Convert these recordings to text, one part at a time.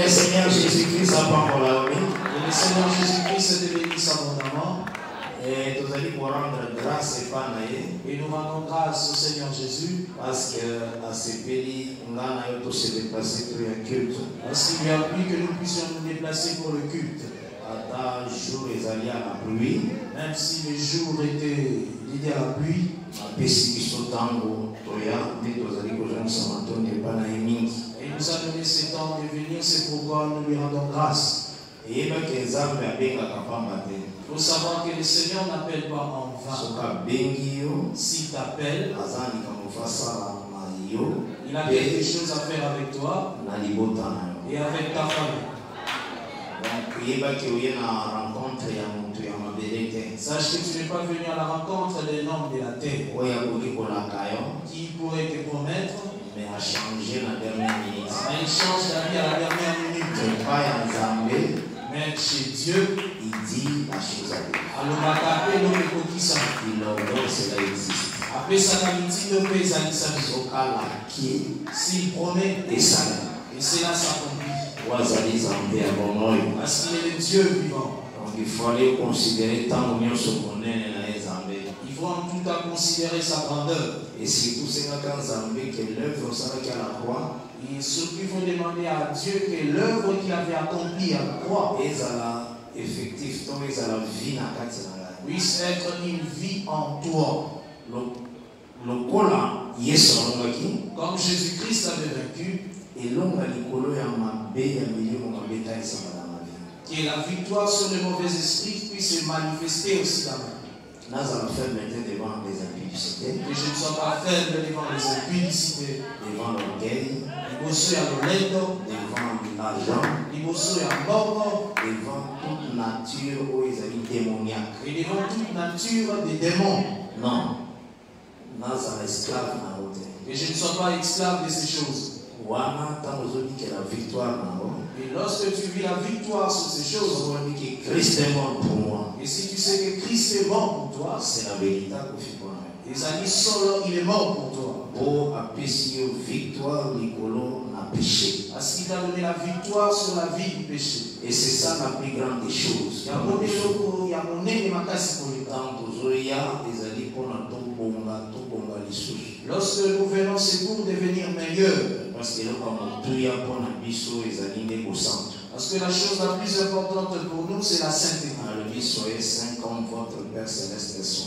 Seigneur Jésus-Christ a pas pour la vie. Et le Seigneur Jésus-Christ te bénisse abondamment. Et nous allons rendre grâce et pas et nous rendons grâce au Seigneur Jésus. Parce que à ce pays, on a se déplacer pour un culte. Parce qu'il lui a plu que nous puissions nous déplacer pour le culte. À jour les alliés à la pluie. Même si les jours étaient liés à la pluie. Et il nous a donné ce temps de venir, c'est pourquoi nous lui rendons grâce. Il faut savoir que le Seigneur n'appelle pas en vain. S'il t'appelle, il a quelque chose à faire avec toi et avec ta famille. Sache que tu n'es pas venu à la rencontre des hommes de la terre qui pourraient te promettre, mais à changer la dernière minute. Mais il change la vie à la dernière minute. Mais chez Dieu, il dit la chose à Dieu. Alors, il ordonne, cela existe. Après ça, s'il promet, et ça, et cela s'accomplit. Parce qu'il est le Dieu vivant. Donc il fallait considérer tant mieux ce qu'on est. Il faut en tout cas considérer sa grandeur. Et surtout, c'est que l'œuvre s'arrête à la croix. Et surtout, il faut demander à Dieu que l'œuvre qu'il avait accomplie à la croix puisse être une vie en toi. Comme Jésus-Christ avait vaincu, que la victoire sur les mauvais esprits puisse se manifester aussi dans ma vie. Que je ne sois pas faible devant les impudicités, devant l'orgueil, devant l'argent, devant toute nature où ils avaient démoniaque. Et devant toute nature des démons. Non. Esclave. Que je ne sois pas esclave de ces choses. Et lorsque tu vis la victoire sur ces choses, Christ est mort pour moi. Et si tu sais que Christ est mort pour toi, c'est la vérité. Les amis solo, il est mort pour toi. Pour apprécier victoire, Nicolo n'a péché. Parce qu'il t'a donné la victoire sur la vie du péché. Et c'est ça la plus grande des choses. Il y a mon nez de ma casse pour les temps. Lorsque nous venons, c'est pour devenir meilleurs. Parce que la chose la plus importante pour nous, c'est la sainteté. Soyez saints comme votre Père Céleste est saint.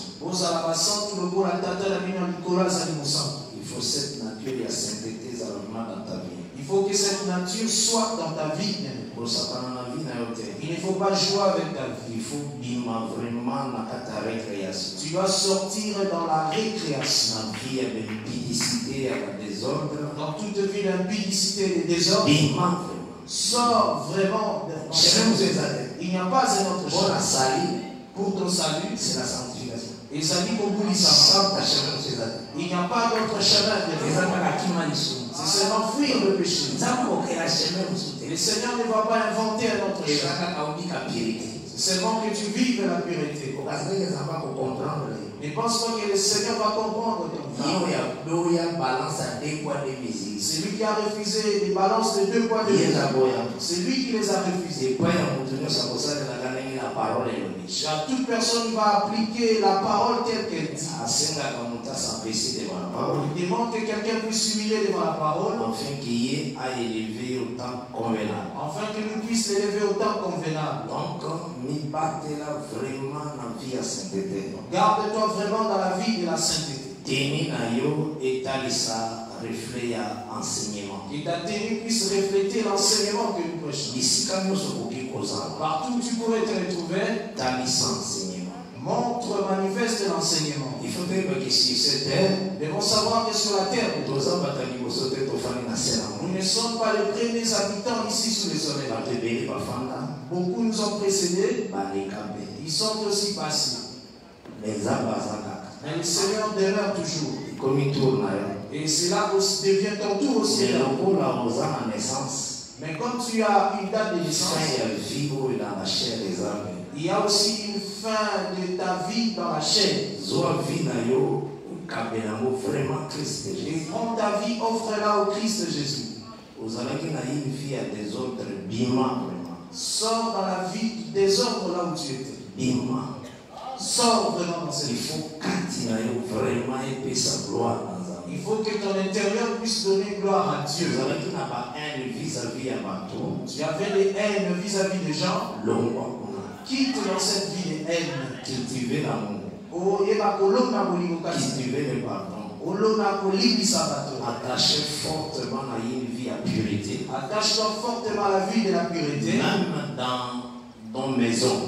Il faut cette nature et la sainteté dans ta vie. Il faut que cette nature soit dans ta vie. Il ne faut pas jouer avec ta vie. Il faut vraiment ta récréation. Tu dois sortir dans la récréation. Dans vie avec l'impudicité, avec le désordre. Dans toute vie d'impudicité et de désordre. Sors vraiment. Il n'y a pas un autre chemin. Pour ton salut, c'est la sanctification. Et ça dit qu'on voulait ça. Il n'y a pas d'autre chemin. C'est seulement fuir le péché. Le Seigneur ne va pas inventer un autre chemin. C'est seulement que tu vives la pureté. Ne pense pas que le Seigneur va comprendre ton temps. C'est lui qui a refusé les balances de 2 poids de mesure. C'est lui qui les a refusées. Toute personne va appliquer la parole telle qu'elle dit. Il demande que quelqu'un puisse s'humilier devant la parole. Afin que nous puissions l'élever au temps convenable. Donc, garde-toi vraiment dans la vie de la sainteté. Et ta tenue puisse refléter l'enseignement que nous prêchons. Partout où tu pourrais te retrouver, montre, manifeste l'enseignement. Il faut que sur cette terre, nous devons savoir que sur la terre, nous ne sommes pas les premiers habitants ici sous le soleil. Beaucoup nous ont précédés, ils sont aussi passés. Mais le Seigneur demeure toujours. Et cela devient ton tour aussi. Mais quand tu as une date de naissance, il y a aussi une fin de ta vie dans la chair. Et prends ta vie, offre-la au Christ Jésus. Vous allez qu'il y a une vie à des autres bima vraiment. Sors dans la vie du désordre là où tu étais. Bima. Sors vraiment dans cette Il vie. faut continuer vraiment et sa gloire dans un. Il faut que ton intérieur puisse donner gloire à Dieu. Vous allez qu'il y a un vis-à-vis à bateau. Tu avais des haines vis-à-vis des gens. L'ombre. Quitte dans cette vie des haines. Cultiver l'amour. Oh, et ma colonne n'a pas Cultiver le pardon. Attache fortement à une vie à pureté. Attache-toi fortement à la vie de la pureté. Même dans ton maison.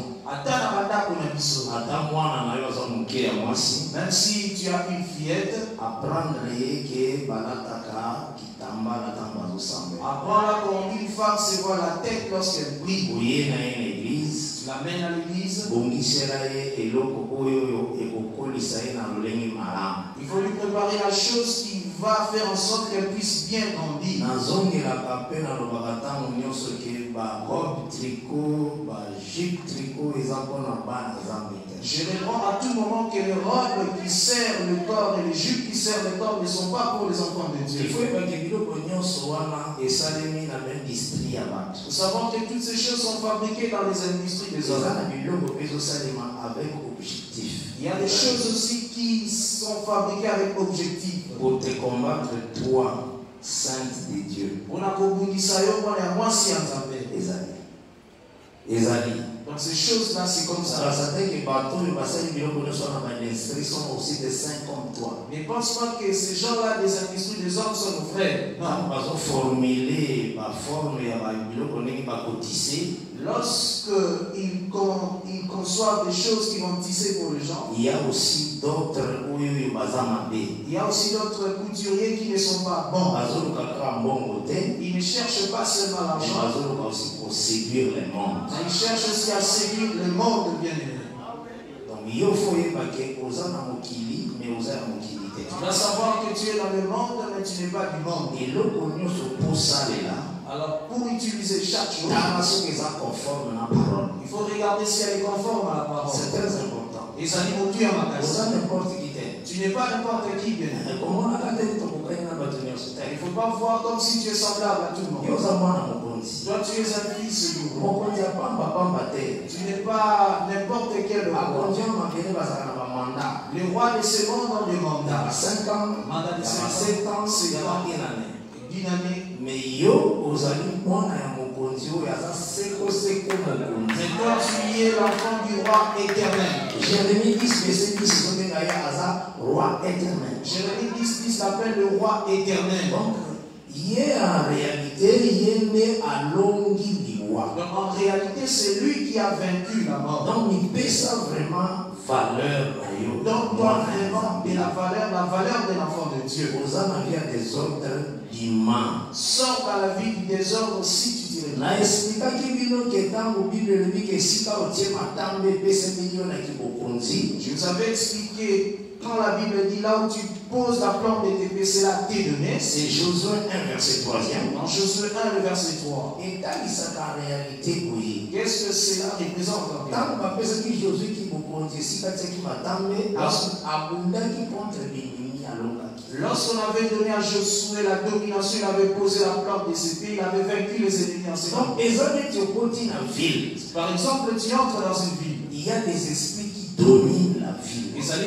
Même si tu as une fillette, apprendre que balataka kitamba la tamba zosambe. Apprends-la comme une femme se voit la tête lorsqu'elle prie. Ouye na une église. Tu l'amènes à l'église. Il faut lui préparer la chose qui va faire en sorte qu'elle puisse bien grandir. Je réponds à tout moment que les robes qui servent le corps et les jupes qui servent le corps ne sont pas pour les enfants de Dieu. Nous savons que toutes ces choses sont fabriquées dans les industries des hommes. Il y a des choses aussi qui sont fabriquées avec objectif. Pour te combattre, toi, sainte de Dieu. Donc ces choses-là, c'est comme ça. Mais pense pas que ces gens-là des industries des hommes sont nos frères. Non. Lorsqu'ils conçoivent des choses qui vont tisser pour les gens, il y a aussi d'autres couturiers qui ne sont pas bons. Ils ne cherchent pas seulement l'argent, pour séduire le monde. Ils cherchent aussi à séduire le monde bien-aimé. Donc il faut que tu dois savoir que tu es dans le monde, mais tu n'es pas du monde. Et le connu pour ça là. Alors pour utiliser chaque chose, il faut regarder si elle est conforme à la parole. C'est très important. Et ça dit mon Dieu à ma casa. Tu n'es pas n'importe qui, bien. Il ne faut pas voir comme si tu es semblable à tout le monde. Toi, tu es un fils de Dieu. Tu n'es pas n'importe quel roi. Les rois de ce monde ont des mandats. 5 ans, mandat de 7 ans, 7 ans, une année. Mais yo, aux amis, on a un mokonzi, mais toi, tu es l'enfant du roi éternel. Jérémie 10, verset 10, roi éternel. Jérémie 10 l'appelle le roi éternel. Donc, il est en réalité, il est né à Longi du roi. Donc, en réalité, c'est lui qui a vaincu la mort. Donc, il paie ça vraiment valeur. Donc, toi, vraiment, et la valeur de l'enfant de Dieu. Aux âmes, il y a des ordres d'immenses. Sors dans la vie du désordre si tu dirais. Je vous avais expliqué quand la Bible dit là où tu poses la plante de tes c'est là t'es donné. C'est Josué 1, verset 3. Dans Josué 1, le verset 3. Et dans sa réalité, oui. Qu'est-ce que cela représente en Lorsqu'on avait donné à Josué la domination, il avait posé la plante de ses pieds, il avait vaincu les ennemis en ses mains. Par exemple, tu entres dans une ville. Il y a des esprits qui dominent la ville.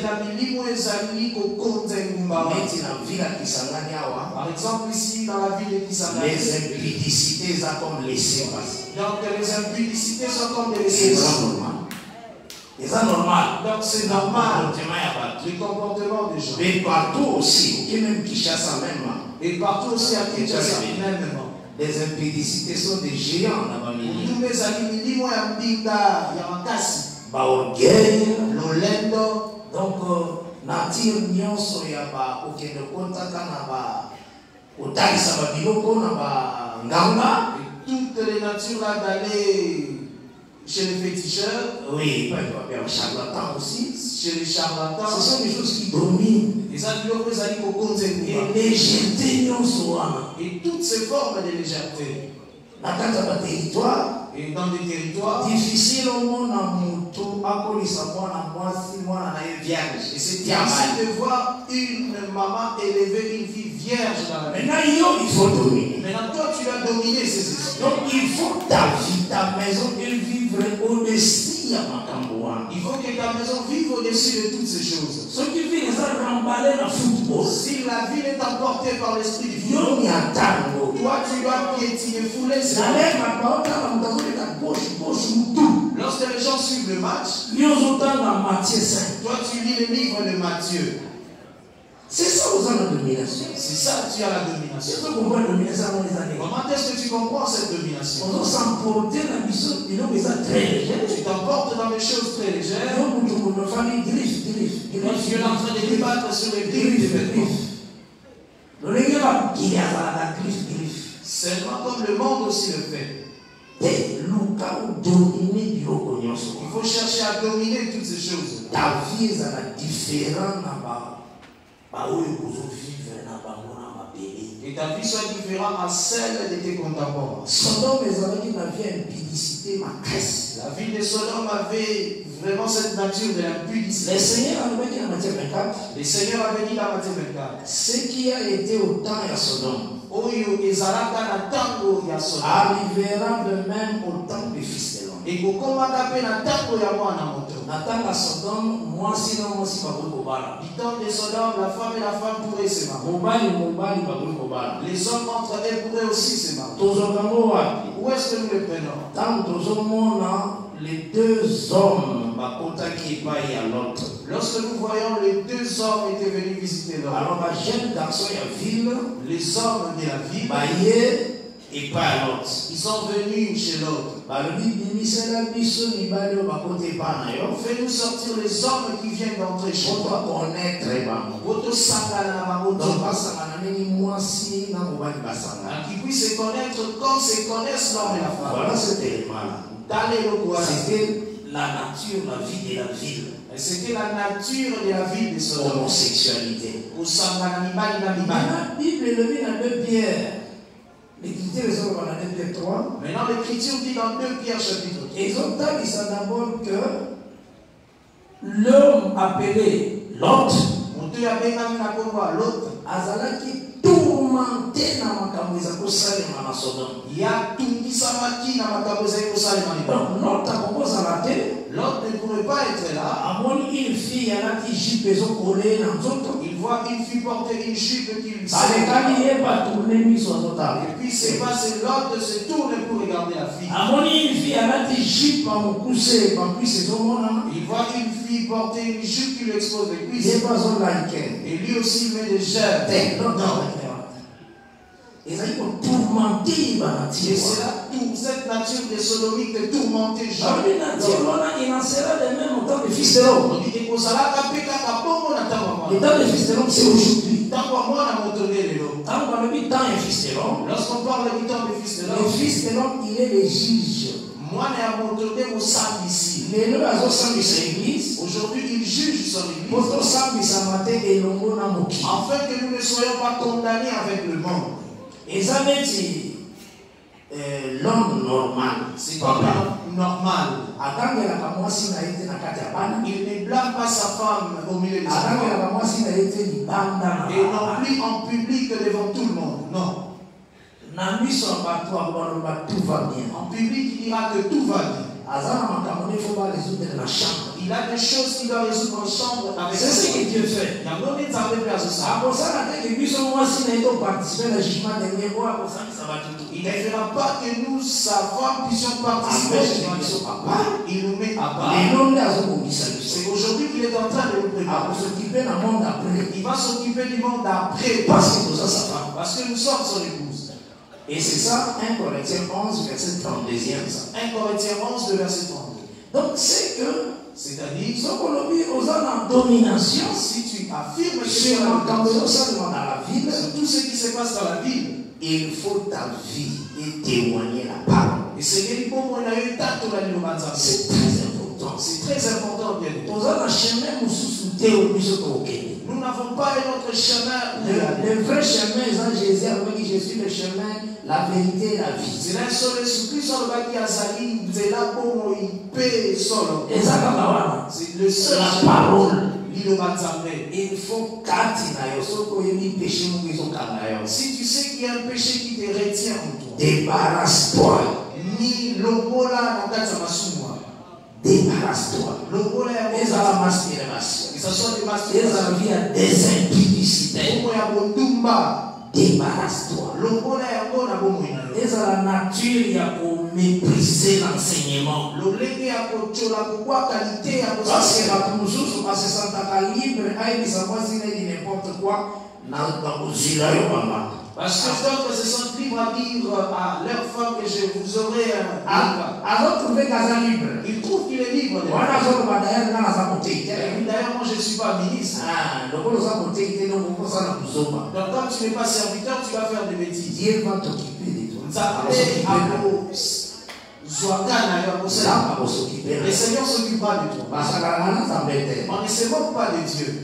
Par exemple, ici dans la ville de Kisangani, les impudicités sont comme laissées passer. Donc les impudicités sont comme des laissées passer. C'est normal. Donc c'est normal. Le comportement des gens. Mais partout aussi, même Kinshasa même. Et partout aussi à Kinshasa même. Les impudicités sont des géants là-bas. Tous mes amis, dis moi Mbinga, Yamakasi. Baorgueil. Lolendo. Donc, nature nyonso ya ba okende kontaka na ba otalisa ba biloko na ba nganga. Toutes les natures là d'aller chez les féticheurs. Oui, pas de charlatans aussi. Chez les charlatans. Ce sont des choses qui dominent. Et légèreté et toutes ces formes de légèreté. Dans territoire. Et dans des territoires difficiles au monde Et c'est difficile de voir une maman élever une fille vierge dans la vie. Maintenant, il faut dominer. Maintenant, toi, tu as dominé ces esprits. Donc, il faut ta vie, ta maison, elle vivre au-dessus de ma camboua. Il faut que ta maison vive au-dessus de toutes ces choses. Ce qui fait les gens remballer dans le football. Si la ville est emportée par l'esprit du football, Yo mi atango. toi, tu dois piétiner, fouler ces Lorsque les gens suivent le match, toi, tu lis le livre de Matthieu. C'est ça aux la domination. C'est ça, tu as la domination. Comment est-ce que tu comprends cette domination? Tu t'emportes dans des choses très légères. Tu es en train de débattre sur les griffes des vêtements. Seulement comme le monde aussi le fait. Il faut chercher à dominer toutes ces choses. Ta vie est différente. Et ta vie soit différente à celle de tes contemporains. La vie de Sodome avait vraiment cette nature de l'impudicité. Le Seigneur avait dit dans Matthieu 24. Le Seigneur avait dit dans Matthieu 24. Ce qui a été au temps de Sodome arrivera de même au temps du Fils de l'homme. Et au temps de Sodome, la femme et la femme pourraient se marier. Les hommes entre eux pourraient aussi se marier. Où est-ce que nous les prenons? Les deux hommes lorsque nous voyons les deux hommes étaient venus visiter l'homme, alors jeune garçon et ville, les hommes de la ville, et pas l'autre. Ils sont venus chez l'autre. Fais-nous sortir les hommes qui viennent d'entrer chez toi. Qui puissent se connaître comme se connaissent l'homme et la femme. Voilà cet élément-là. C'était la nature, la vie de la ville. C'était la nature de la vie de Sodome. Homosexualité. Maintenant, la Bible est levée dans 2 Pierre. L'écriture est dans 2 Pierre 3. Maintenant, l'écriture dit dans 2 Pierre chapitre 3. Ils ont dit ça d'abord que l'homme appelé Lot, Azalaki tourmenté dans ma camouisa pour saler ma Sodome. Il y a tout qui s'amaki dans ma camouisa pour saler ma donc Lot a proposé à la tête. Lot ne pourrait pas être là. Une fille, elle a dit jupe, ils ont collé dans l'autre. Il voit une fille porter une jupe qui lui sert. Et puis c'est passé, Lot se tourne pour regarder la fille. Une fille, elle a dit jupe, il voit une fille porter une jupe qui lui expose les cuisses. Et lui aussi met des germes. Et c'est là toute cette nature de sodomie de tourmenter il en sera de même au temps du Fils de l'homme. On dit que le temps du Fils de l'homme, c'est aujourd'hui. Lorsqu'on parle du temps du Fils de l'homme, le Fils de l'homme, il est le juge. Aujourd'hui, il juge son église. Afin que nous ne soyons pas condamnés avec le monde. Et ça veut dire l'homme normal. C'est comme l'homme normal. Il ne blâme pas sa femme au milieu de sa femme. Et non plus en public devant tout le monde. Non. En public, il dira que tout va bien. Il a des choses qu'il doit résoudre en chambre. C'est ce que Dieu fait. Il ne fera pas que nous, sa femme, puissions participer. Il nous met à part. C'est aujourd'hui qu'il est en train de nous préparer. Il va s'occuper du monde après. Parce que nous sommes son épouse. Et c'est ça, 1 Corinthiens 11, verset 32e. 1 Corinthiens 11, verset 32. Donc c'est que, c'est-à-dire, ce qu'on a vu aux hommes en domination, si tu affirmes que sur dans la ville, sur tout ce qui se passe dans la ville, il faut ta vie et témoigner la parole. Et c'est très important. C'est très important, bien. Nous n'avons pas un autre chemin. Le vrai chemin, c'est Jésus, avec qui je suis le chemin, la vérité et la vie. C'est un seul esprit sur le bâti Azali, c'est là où il paie solo. Et ça, c'est le seul la parole. Il faut si tu sais qu'il y a un péché qui te retient en toi, débarrasse-toi. Ni l'obola dans ta masuma. Débarrasse-toi. L'obola est et la masturbation. Que ce soit des Et masturbations. la vie à des impudicités. Débarrasse-toi. L'obola est bon à bon moyen. Et la nature, il y a pour mépriser l'enseignement. L'olégué a pour la qualité à Parce que la poussous, parce que ça t'a libre, il savoir s'il est n'importe quoi dans le zilayo maman. Parce que d'autres se sentent libres à dire à leur femme que je vous aurai un. Alors, trouver Gaza libre. Ils trouvent qu'il est libre. D'ailleurs, moi je ne suis pas ministre. Donc, quand tu n'es pas serviteur, tu vas faire des bêtises. Dieu va t'occuper de toi. Le Seigneur s'occupera de toi. On ne se moque pas de Dieu.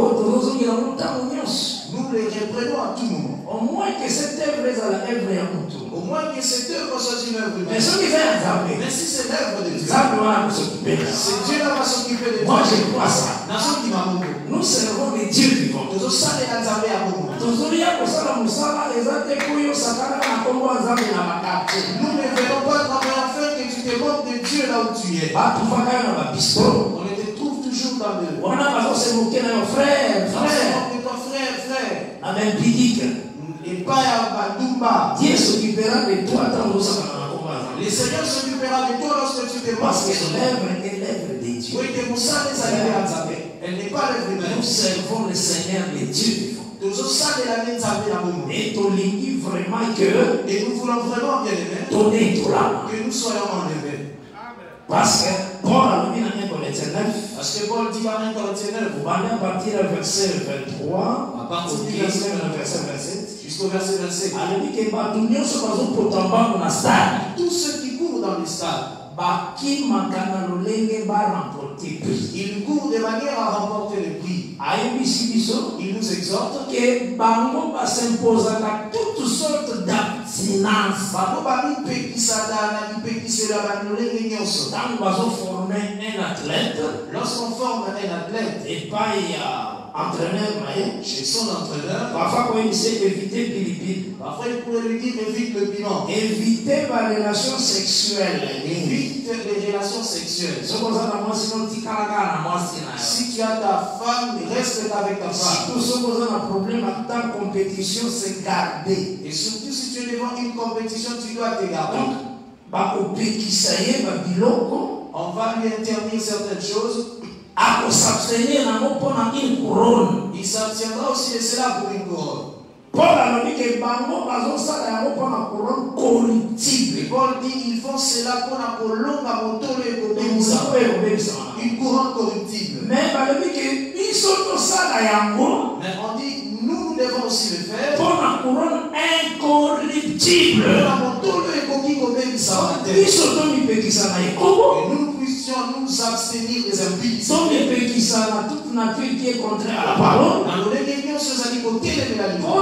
Nous les reprenons à tout moment. Au moins que cette œuvre est à la œuvre et à mon tour. Au moins que cette œuvre soit une œuvre de Dieu. Mais ce qui fait un mais si c'est l'œuvre de Dieu, c'est Dieu là va s'occuper de moi toi. je crois ça. Nous servons des dieux vivants. Nous ne verrons pas travailler afin que tu te moques de Dieu là où tu es. On te trouve toujours dans le. Frère, Et pas à Badumba. Dieu s'occupera de toi dans nos Le Seigneur s'occupera de toi lorsque tu te parce que moques. l'œuvre est l'œuvre de Dieu. Oui, que Moussa les a. Elle n'est pas l'œuvre de Nous servons le Seigneur, le Dieu vivant. Et ton ligne vraiment que. Et nous voulons vraiment bien aimer. Donner tout là. Que nous soyons enlevés. Parce que Paul a mis dans 1 Corinthiens 9. Parce que Paul dit dans 1 Corinthiens 9. Vous allez partir au verset 23. À partir du verset 27. Jusqu'au verset 27. Tous ceux qui courent dans le stade. Ils courent de manière à remporter le prix. Il nous exhorte que bango s'impose à toutes sortes d'abstinence. Lorsqu'on forme un athlète et pas entraîneur chez son entraîneur, parfois quand il sait éviter pilipil, parfois il pourrait lui dire évite le piment, éviter la relation sexuelle, évite les relations sexuelles. Si tu as ta femme, reste avec ta femme. Si tu as un problème à ta compétition, c'est garder. Et surtout si tu es devant une compétition, tu dois te garder. On va lui interdire certaines choses. Il s'abstiendra aussi de cela pour une couronne. Paul a dit que bango bazosala yango pona couronne corruptible. Paul dit ils font cela pona kolonga motolo ekobebisa. Une couronne corruptible. Mais balobi que biso tosala yango. Mais on dit nous devons aussi le faire. Pona couronne incorruptible. Pona motolo ekoki kobebisa. Biso tomipekisa na ekobo. Et nous puissions nous abstenir des impies. Tomipekisa na toute nature qui est contraire à la parole. Dans le réunion sur les côtés de la lumière.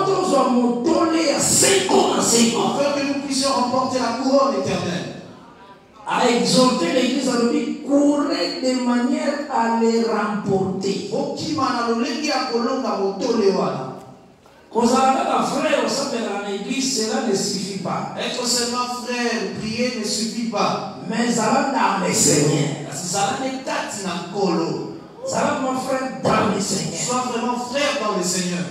Afin que nous puissions remporter la couronne éternelle. À exhorter l'église à lui courir de manière à les remporter. Cela ne suffit pas. Être seulement frère, prier ne suffit pas. Mais ça va dans le Seigneur. Ça va mon frère dans le Seigneur. Sois vraiment frère dans le Seigneur.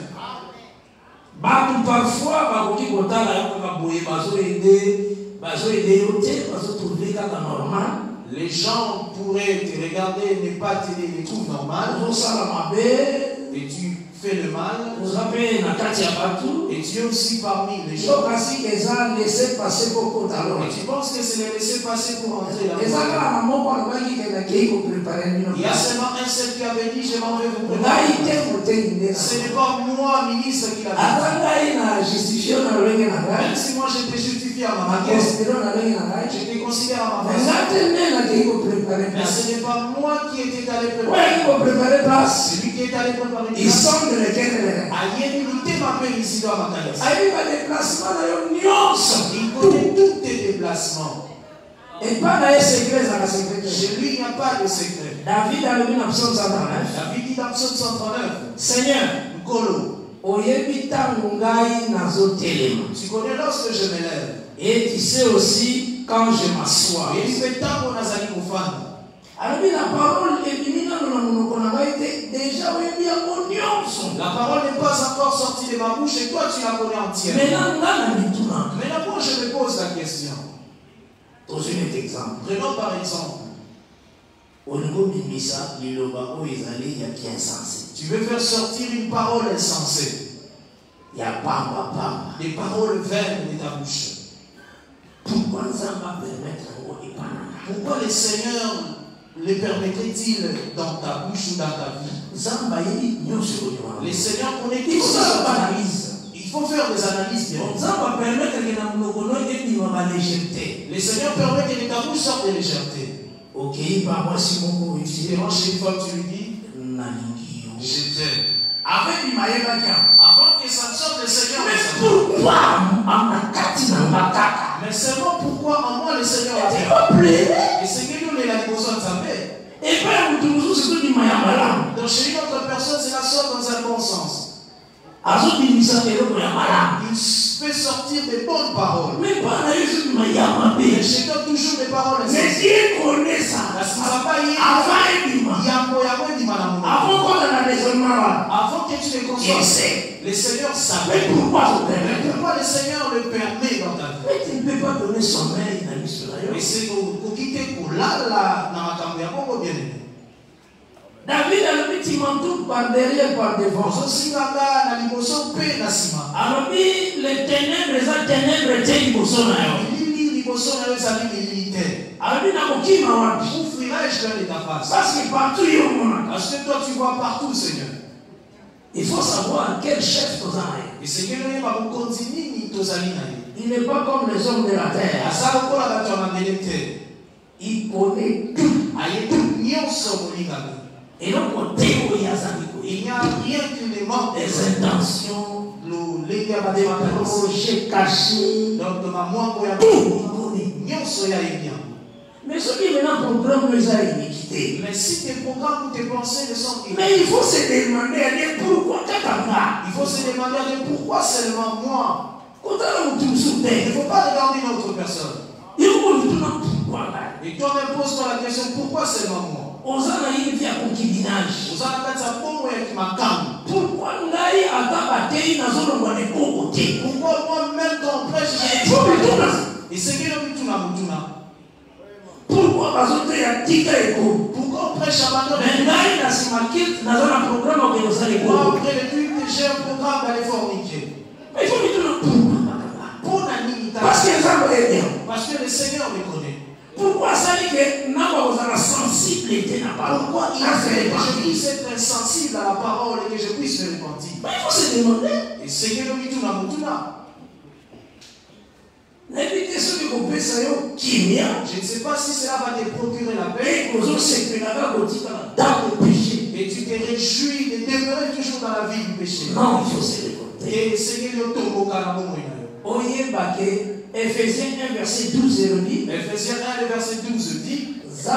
Parfois, les gens pourraient te regarder et ne pas te les trouver normal. Et tu fais le mal. Et tu es aussi parmi les gens. Et tu penses que c'est les laisser passer pour entrer là. Il y a seulement un seul qui avait dit je m'en vais vous préparer. Ce n'est pas moi, ministre, qui l'a dit. Même si moi je te justifie à ma manière, je te considère à ma façon. préparer Mais place. ce n'est pas moi qui étais allé Ouais, préparer. il faut préparer place. C'est lui qui est allé préparer. Ils sont de lesquels. Aïe, il m'appelle ici dans ma carrière. Il va déplacement dans une nuance. Il connaît tous tes déplacements. Et pas dans les secrets à la secrétaire. Chez lui, il n'y a pas de secret. David a levé dans Psaume 139. David dit dans Psaume 139, Seigneur, Nkolo, tu connais lorsque je m'élève. et tu sais aussi quand je m'assois. Et il fait tant qu'on a sali kufana. Alors la parole est déjà La parole n'est pas encore sortie de ma bouche et toi tu la connais entière. Maintenant moi je me pose la question. Prenons par exemple. Tu veux faire sortir une parole insensée. Des paroles vaines de ta bouche. Pourquoi le Seigneur les permettrait-il dans ta bouche ou dans ta vie? Le Seigneur connaît tout ça. Il faut faire des analyses bien. Le Seigneur permet que de ta bouche sorte de légèreté. Ok, par moi si mon Tu te déranges une fois que tu lui dis je t'aime. Avant que ça ne sorte, le Seigneur mais seulement pourquoi en moi le Seigneur a fait. Et c'est que nous, les besoin de sa paix. Donc chez une autre personne, cela sort dans un bon sens. Il peut sortir des bonnes paroles. Mais chez toi, toujours des paroles. Avant que tu les conçoives, le Seigneur savait. Pourquoi le Seigneur le permet dans ta vie? Tu ne peux pas donner sommeil à l'histoire. Et c'est pour quitter pour là, dans la caméra, bien aimé. David a le petit manteau par derrière, par devant. Alors, les ténèbres, les ténèbres étaient libosons. Alors, parce que partout, il y a. Parce que toi, tu vois partout, Seigneur. Il faut savoir quel chef tu as. Et c'est que nous avons continué, il n'est pas comme les hommes de la terre. Il connaît tout. Et donc, il n'y a rien qui ne manque des intentions, des projets cachés. Donc, mais ce qui est maintenant programme nous a iniquité. Mais si tes programmes ou tes pensées ne sont iniquités. Mais il faut se demander pourquoi il faut se demander pourquoi seulement moi. Il ne faut pas regarder une autre personne. Et toi-même pose-toi la question pourquoi seulement moi? Pourquoi moi-même quand on prêche, et c'est que pourquoi on prêche abandonne? Après le culte, j'ai un programme d'aller forniquer. Parce que le Seigneur me connaît. Pourquoi ça dit que n'a sensibilité n'a pas? Pourquoi il a fait que je puisse être insensible à la parole et que je puisse me repentir? Mais il faut se demander. Et c'est que nous dit je ne sais pas si cela va te procurer la paix. Et tu te réjouis de demeurer toujours dans la vie du péché. Non, il faut se demander. Et c'est que nous Ephésiens 1, verset 12 dit. Ephésiens 1, verset 12 dit.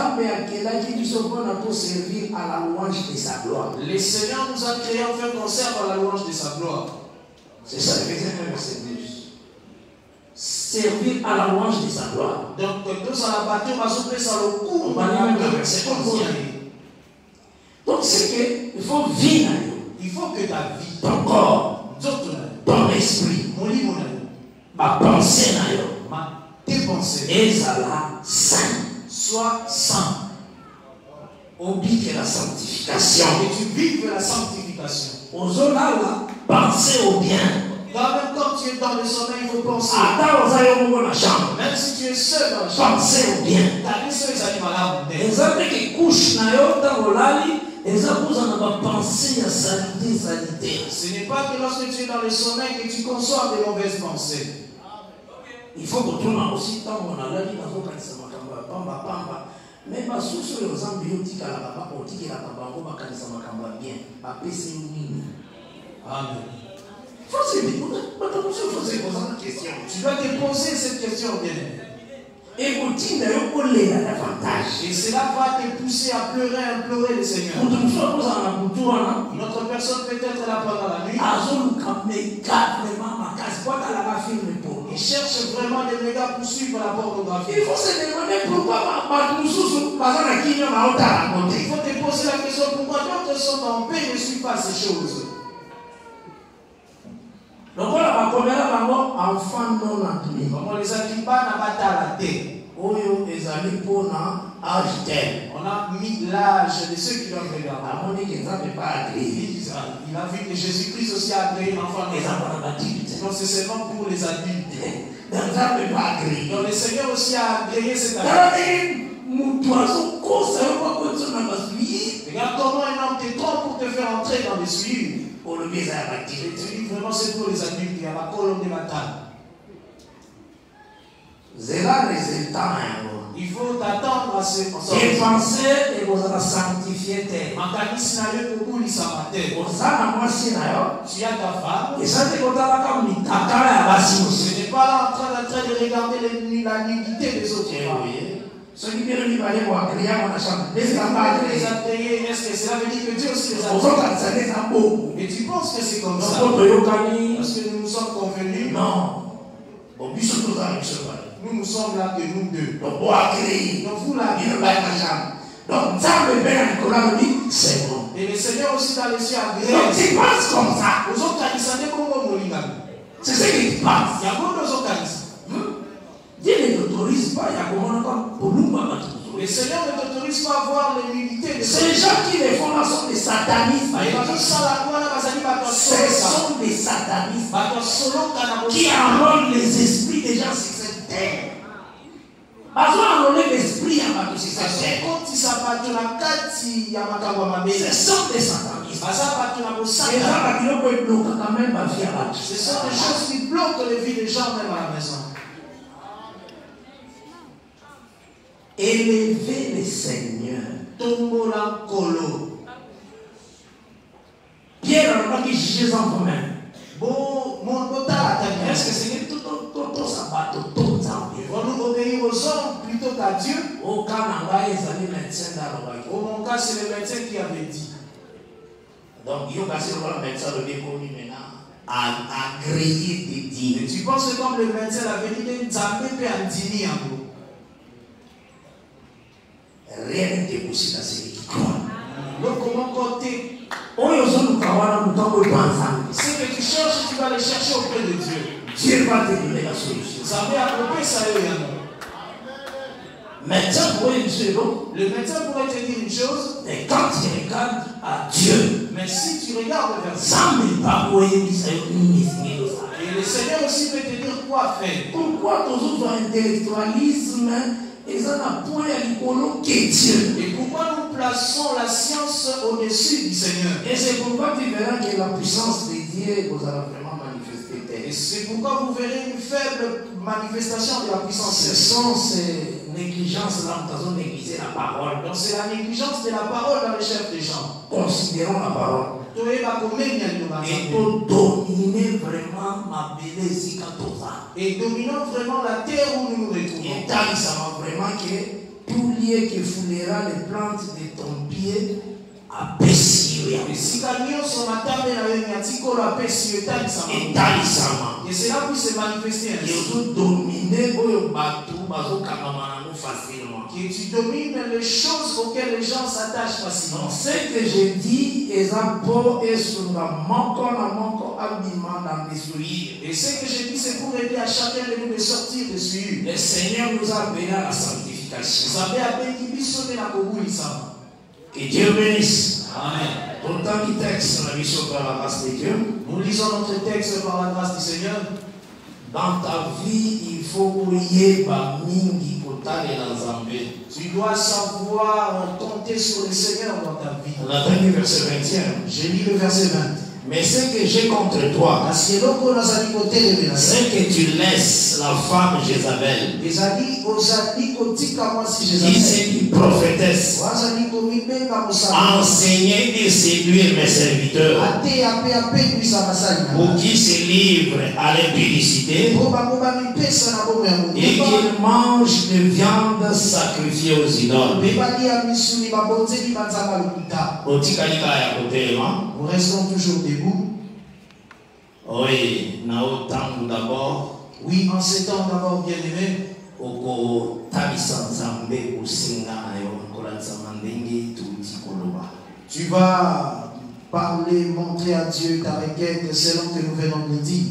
Servir à la louange de sa gloire. Le Seigneur nous a créés afin qu'on serve à la louange de sa gloire. C'est ça, Ephésiens 1, verset 12. Servir à la louange de sa gloire. Donc, nous allons bâtir, on va se faire le coup. Donc, c'est qu'il faut vivre. Il faut que ta vie, ton corps, ton esprit, ma pensée, tes pensées, et ça là, saint. Sois saint. Oublie que la sanctification. Et tu vives la sanctification. Aux autres là, pensez au bien. Même quand tu es dans le sommeil, il faut penser. Même si tu es seul dans la chambre, pensez au bien. Ce n'est pas que lorsque tu es dans le sommeil que tu conçois de mauvaises pensées. Il faut que tu aies aussi temps on a la vie dans mais basusu yo zambi yo tikala baba otikela bango bakanisa makambo bien bapesi nini. Amen. Tu dois te poser cette question bien. Et cela va te pousser à pleurer, à implorer le Seigneur. Une autre personne peut-être là pendant la nuit. Il cherche vraiment des mégas pour suivre la pornographie. Il faut se demander pourquoi il faut te poser la question pourquoi d'autres sont en paix et ne suivent pas ces choses. Donc on a enfant non admis. On les active pas dans la tête. On a mis l'âge de ceux qui doivent regarder. Il a vu que Jésus-Christ aussi a créé l'enfant. Donc c'est seulement pour les adultes. Donc le Seigneur aussi a créé cet adulte. Regarde comment un homme te trompe pour te faire entrer dans le suivi. Pour le bien à tu dis vraiment c'est pour les adultes, il y a la colonne de bataille. Il faut t'attendre à ce qu'on soit penser et vous allez sanctifier tes. Tu as ta femme. Et ça te Ce n'est pas là en train de regarder la nudité des autres. Ceux qui viennent lui parler pour créer mon chambre. Est-ce que cela veut dire que Dieu aussi les a créés? Et tu penses que c'est comme ça? Parce que nous nous sommes convenus? Non. Nous sommes là que nous deux. Donc vous avez créé. Donc vous là, donc ça le Père Nicolas me dit c'est bon. Et le Seigneur aussi dans les cieux a créé. Donc tu penses comme ça. C'est ce que tu penses. Il y a beaucoup d'autres. Dieu ne t'autorise pas, il y a comment pour nous. Le Seigneur ne t'autorise pas à voir les nudité de ces gens qui les font là sont des satanistes. Ce sont des satanistes qui enrôlent les esprits des gens sur cette terre. Ils ont enrôlé l'esprit à ma sur cette terre. Ce sont des satanistes. Ce sont des choses qui bloquent les vies des gens même à la maison. Élevez le Seigneur. Tombola Kolo. Pierre n'a pas dit Jésus en vous-même. Est-ce que c'est tout sabbat, tout ça? Vont-nous obéir aux hommes plutôt qu'à Dieu? Au cas où mon cas, c'est le médecin qui avait dit. Donc, il y a un médecin de l'économie maintenant agréé de dire. Et tu penses que comme le médecin avait dit, il n'a pas pu en dîner en vous. Rien n'est possible à celui qui croit. Donc, comment compter? C'est que tu cherches, tu vas les chercher auprès de Dieu. Dieu va te donner la solution. Ça va accomplir ça. Le médecin pourrait dire une chose. Mais quand tu regardes à Dieu, mais si tu regardes vers ça, et le Seigneur aussi peut te dire quoi faire. Pourquoi toujours un intellectualisme? Et pourquoi nous plaçons la science au-dessus du Seigneur? Et c'est pourquoi tu verras que la puissance de Dieu vous a vraiment manifesté. Et c'est pourquoi vous verrez une faible manifestation de la puissance. Ce sont ces négligences-là, nous avons négligé la parole. Donc c'est la négligence de la parole dans les chefs des gens. Considérons la parole. Et pour dominer vraiment ma bellesse. Et dominons vraiment la terre où nous nous retrouvons. Et ça va vraiment que tout lieu qui foulera les plantes de ton pied à Pessio. Et si camion sont à table à Yatiko à Pessio, et cela puisse se manifester ainsi. Et vous dominez au bateau, facilement. Que tu domines les choses auxquelles les gens s'attachent facilement. Ce que je dis, et ce que je dis, c'est pour aider à chacun de nous de sortir de celui. Le Seigneur nous a appelé à la sanctification. Que Dieu bénisse. Amen. Pourtant, qui texte la mission par la grâce de Dieu. Nous lisons notre texte par la grâce du Seigneur. Dans ta vie, il faut prier par mingi. Tu dois savoir compter sur le Seigneur dans ta vie. On a lu le verset 21. J'ai lu le verset 20. Mais ce que j'ai contre toi, c'est que tu laisses la femme Jézabel, qui se dit prophétesse, enseigner et séduire mes serviteurs, pour qu'ils se livrent à l'impudicité et qu'ils mangent de viande sacrifiée aux idoles. Nous restons toujours debout. Oui, d'abord. Oui, en ces temps d'abord, bien aimé. Tu vas parler, montrer à Dieu ta requête selon que nous venons de dire.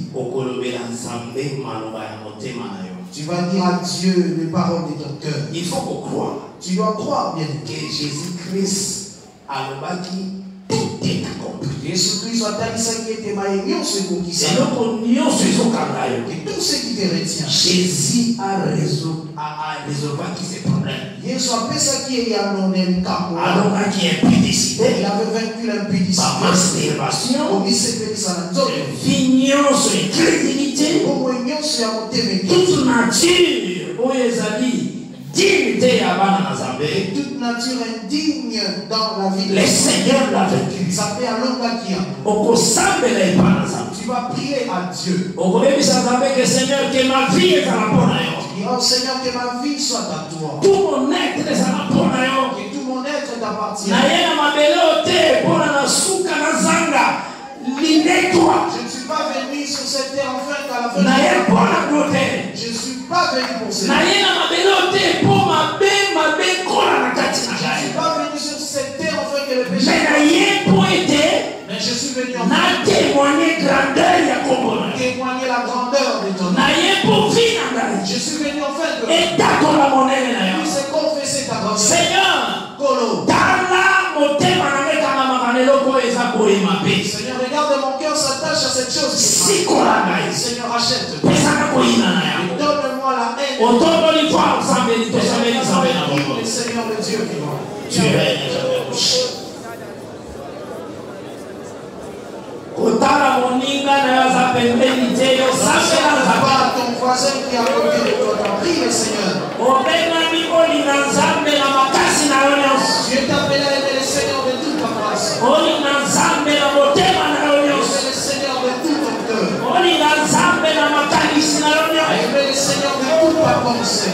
Tu vas dire à Dieu les paroles de ton cœur. Il faut qu'on croie. Tu dois croire, bien aimé, que Jésus-Christ a le bâti. Tout est accompli. Jésus-Christ a dit ce qui était maïmion, ce qui c'est notre union sur son canal. Et tout ce qui te retient. Jésus a résolu ces problèmes. Jésus a fait ce qui est à non incapable. Alors, qui est impudicité. Il avait vaincu l'impudicité. Par masturbation. Vignon sur incrédulité. Toute nature. Où est dignité à Bananazambé. Toute nature indigne dans la vie. Le Seigneur l'a vaincu. Ça fait un long qui tu vas prier à Dieu. Que Seigneur, que ma vie est à la bonne. Oh Seigneur, que ma vie soit à toi. Tout mon être est à la bonne. Que tout mon être t'appartient. Je ne suis pas venu sur cette terre enfin qu'à la fin. Je ne suis pas venu pour cela. Je ne suis pas venu sur cette terre enfin que le péché. Mais je suis venu en témoigner témoigner la grandeur de ton nom. Je suis venu en fait de puisse confesser ta grandeur. Seigneur, Kolo. Seigneur, regarde mon cœur s'attache à cette chose. Seigneur, achète. Et donne-moi la haine. Le Seigneur le Dieu vivant. Tu règnes. Pas ton voisin qui a côté de toi. Prie le Seigneur. Dieu t'appelle à aimer le Seigneur de toute ta grâce. Aimer le Seigneur de tout ton cœur. Aimer le Seigneur de toute ta pensée.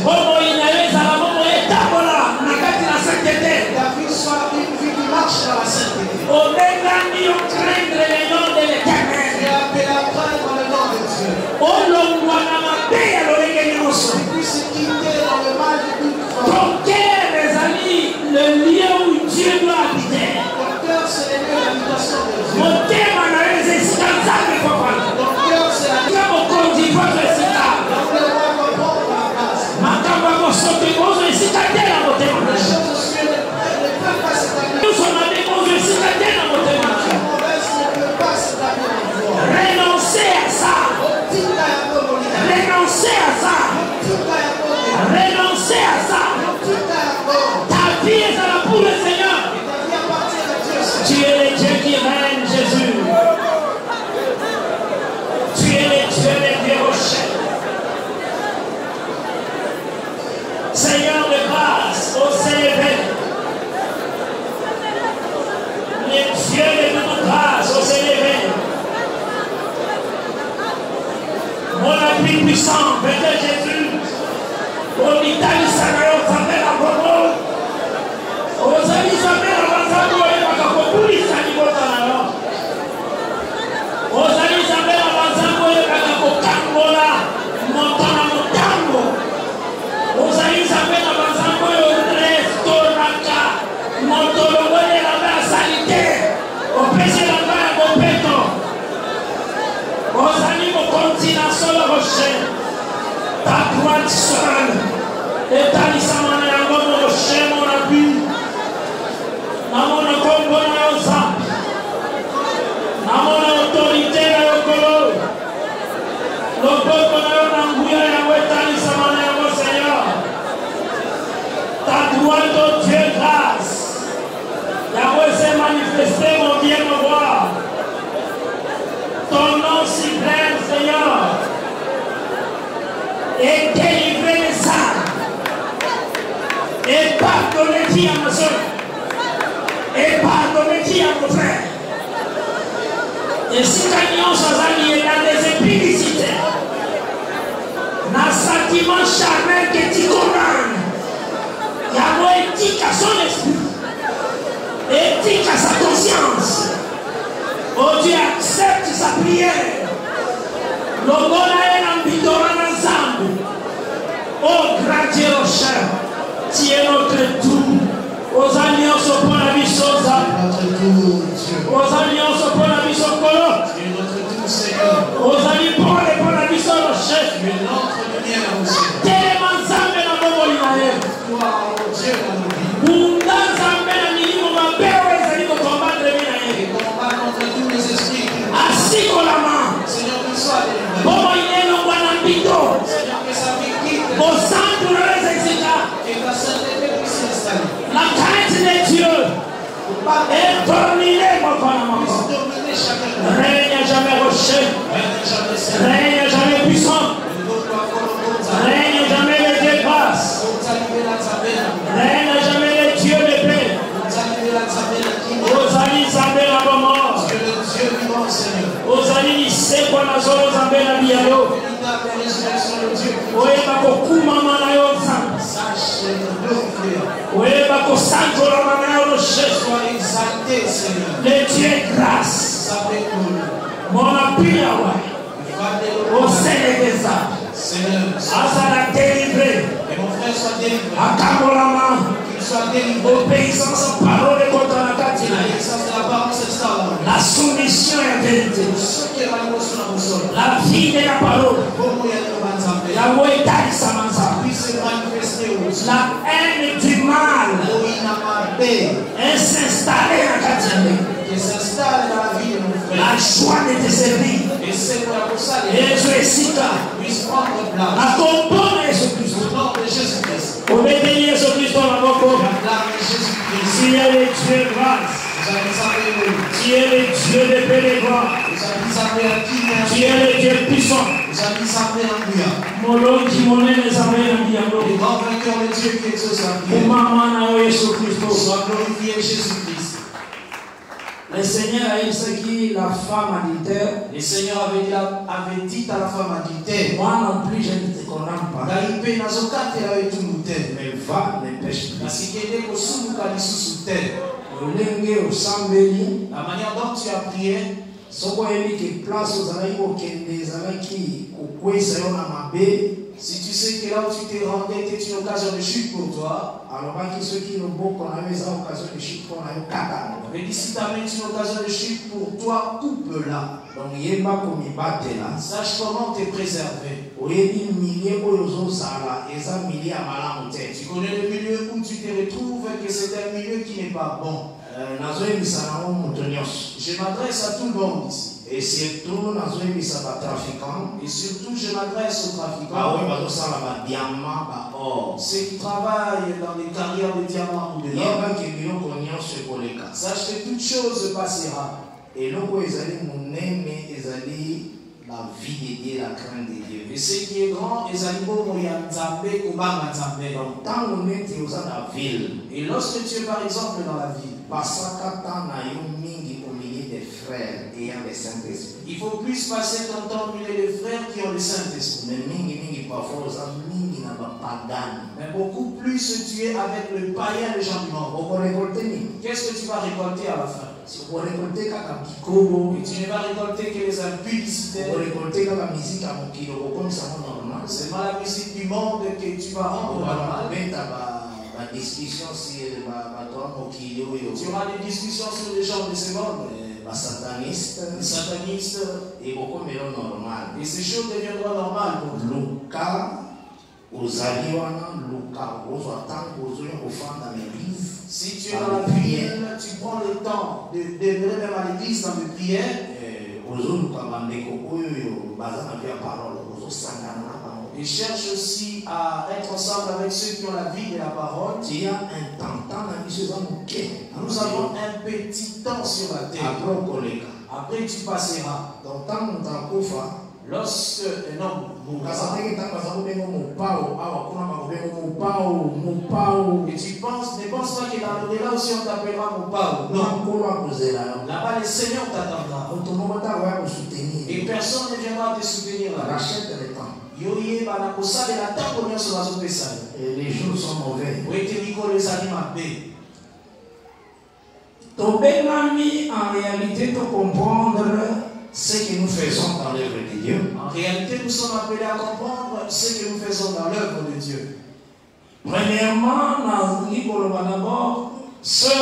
Ta vie soit une vie qui marche dans la sainteté. Tu es appelé à craindre le nom de Dieu. Tu puisses quitter dans le mal de toute forme. Le lieu où Dieu doit habiter. Ton cœur, c'est le lieu d'habitation de Dieu. Mon thème en a résisté à ça, mais Ton cœur, c'est la comme on conduit votre récital. Ma campagne saute aux récitataires à votre thème. Nous sommes à des bons récitataires à votre thème. Renoncez à ça. Renoncez à ça. Renoncez à ça. Ta vie est à la pour le Seigneur. Tu es le Dieu qui règne, Jésus. Tu es le Dieu rocher. Seigneur de grâce, au élevé. Les dieux de toute grâce, au élevé. Mon appui puissant, Père Jésus. Au Italie, ça s'appelle la promo. Aux amis, ça s'appelle la Bazano et la Kapopuli, ça n'y va pas. Aux amis, ça s'appelle la Bazano et la Kapokangola, Montana Motango. Aux amis, ça s'appelle la Bazano et le Restoraka, Montologo et la Basalité. Au PC, la Baya Bopeto. Aux amis, au continent sur le rocher. Ta droite seule. Et ta lissamane à mon rocher, mon appui. Namona kombo na yosa. Namona autorité na yokolo. Lopoko na yo na nguya ya wetani samana ya mo Seigneur. Ta droite, oh Dieu, grâce. Yahweh s'est manifesté, mon bien, mon roi. pardonner qui à ma soeur? Et pardonner qui à mon frère? Et si Cagnon Chazali est dans des impudicités, dans le sentiment charnel que tu condamnes, il y a moins éthique à son esprit, éthique à sa conscience. Oh Dieu, accepte sa prière. L'Ogola est dans le bidora dans Zambu. Oh grand Dieu, oh cher, tu es notre tout. Aux alliances au point la vie sosa. Aux alliances au point la vie socolo. Aux alliances au point la vie solo chef. Tellement Zambe na bobo linaye. Bunda Zambe na minimo mabewe zali ko combattre binaye. Assis ko la main. Bobo ine no bwana mbito. Au centre de l'exercice. La crainte de Dieu est dominée, mon frère. Règne jamais rocher, règne jamais puissant, règne jamais le Dieu de grâce, règne jamais le Dieu de paix. Ozali Zambé la mort, Ozali Nise kwa na zolo Zambé na bialo, Oye bako kumama na yo Zambé. Oui, le Dieu est grâce. Mon appui au Seigneur des âmes. À délivré. À Kamolama. Obéissance en parole et contre la catine. La soumission est la vérité. La vie de la parole. La moïtaille samansa. La haine du mal est s'installer à Katiane. La joie de te servir. Et je suis là. La componne Jésus-Christ. Obéis Jésus-Christ dans la boca. Tu es le Dieu de grâce. Tu es le Dieu de paix et de gloire. Tu es le Dieu puissant. Mon qui m'en est les amènes à Diablo. Pour maman à Jésus-Christ. Sois glorifié Jésus-Christ. Le Seigneur a dit ce qui la femme adultère. Le Seigneur avait dit à la femme adultère. Moi non plus je ne te condamne pas. Mais va ne pêche plus. La manière dont tu as prié. Si tu sais que là où tu t'es rendu était une occasion de chute pour toi, alors mais si tu amènes une occasion de chute pour toi, coupe-la. Sache comment te préserver. Tu connais le milieu où tu te retrouves, que c'est un milieu qui n'est pas bon. Je m'adresse à tout le monde ici. Et surtout, je m'adresse aux trafiquants. Ceux qui travaillent dans les carrières de diamants ou de l'or. Sache que toute chose passera. Et la vie de Dieu, la crainte de Dieu. Et ce qui est grand, et lorsque tu es par exemple dans la ville, il faut plus passer ton temps au milieu des frères qui ont le Saint-Esprit. Mais beaucoup plus tu es avec le païen, les gens du monde. Qu'est-ce que tu vas récolter à la fin? Et tu ne vas récolter que les impudicités. C'est pas la musique du monde que tu vas rendre normal. Tu auras des discussions sur les gens de ce monde. Satanistes. Et ces choses deviendront normales pour nous. Si tu es dans la prière, tu prends le temps de venir même à l'église dans les prières. Et cherche aussi à être ensemble avec ceux qui ont la vie de la parole. Nous avons un petit temps sur la terre. Après tu passeras. Lorsque un homme mourra, et tu penses, ne pense pas que dans l'au-delà aussi on t'appellera Mopao. Non. Là-bas, le Seigneur t'attendra. Et personne ne viendra te soutenir là. Les jours sont mauvais. En réalité, de comprendre ce que nous faisons dans l'œuvre de Dieu. En réalité, nous sommes appelés à comprendre ce que nous faisons dans l'œuvre de Dieu. Premièrement, d'abord, sœur,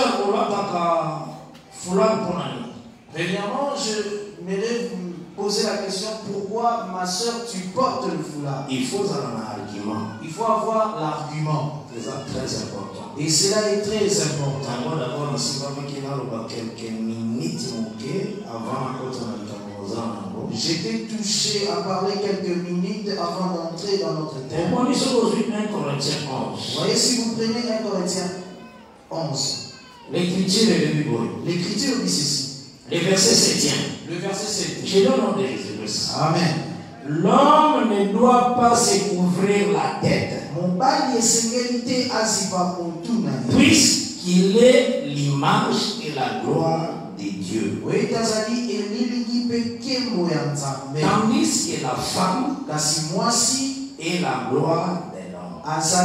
premièrement, je voudrais vous poser la question, pourquoi ma soeur tu portes le foulard? Il faut avoir un argument. Il faut avoir l'argument. C'est très important. Et cela est très important. D'abord, nous sommes quelques minutes avant j'étais touché à parler quelques minutes avant d'entrer dans notre thème. Vous voyez, si vous prenez 1 Corinthiens 11, l'écriture est de l'écriture dit ceci. Le verset 7. Le verset 7. Je donne nom de Jésus. Amen. L'homme ne doit pas se couvrir la tête. Puisqu'il est l'image et la gloire de Dieu. Tandis que la femme est la gloire de l'homme.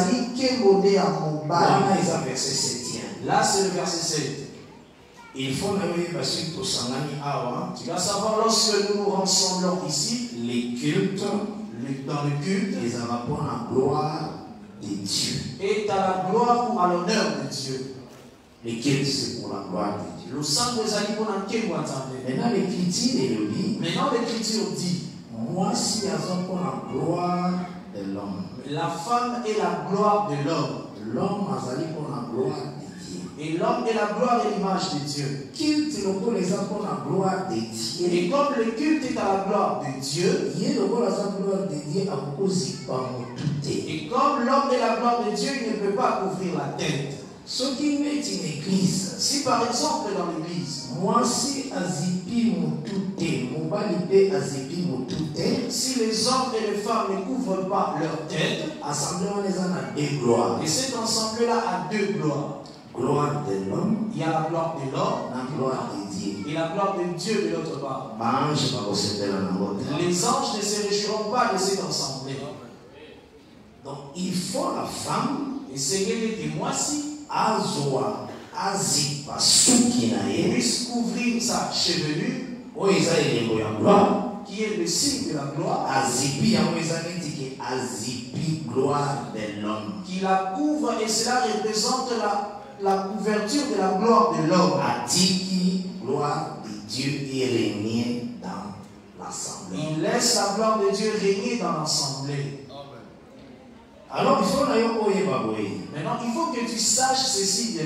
Là, c'est le verset 7. Il faut tu vas savoir, lorsque nous nous rassemblons ici, les cultes, dans le culte, ils ont rapport à la gloire de Dieu. Et à la gloire ou à l'honneur de Dieu. Les cultes, c'est pour la gloire de Dieu. Maintenant, l'écriture dit, moi, si elles ont pour la gloire de l'homme. La femme est la gloire de l'homme. L'homme a pour la gloire de Dieu. Et l'homme est la gloire et l'image de Dieu. Culte pour les enfants la gloire de Dieu. Et comme le culte est à la gloire de Dieu, et comme l'homme est la gloire de Dieu, il ne peut pas couvrir la tête. Ce qui met une église, si par exemple dans l'église, si les hommes et les femmes ne couvrent pas leur tête, et cet ensemble-là a deux gloires. Gloire de l'homme, il y a la gloire de l'homme, la gloire de Dieu, et la gloire de Dieu de l'autre part. Les anges ne se réjouiront pas de cet ensemble. Donc il faut la femme, et c'est que moi si puisse couvrir sa chevelure, qui est le signe de la gloire, qui la couvre, et cela représente la couverture de la gloire de l'homme. Gloire de Dieu et régner dans l'assemblée. Il laisse la gloire de Dieu régner dans l'assemblée. Alors il faut maintenant, il faut que tu saches ceci bien.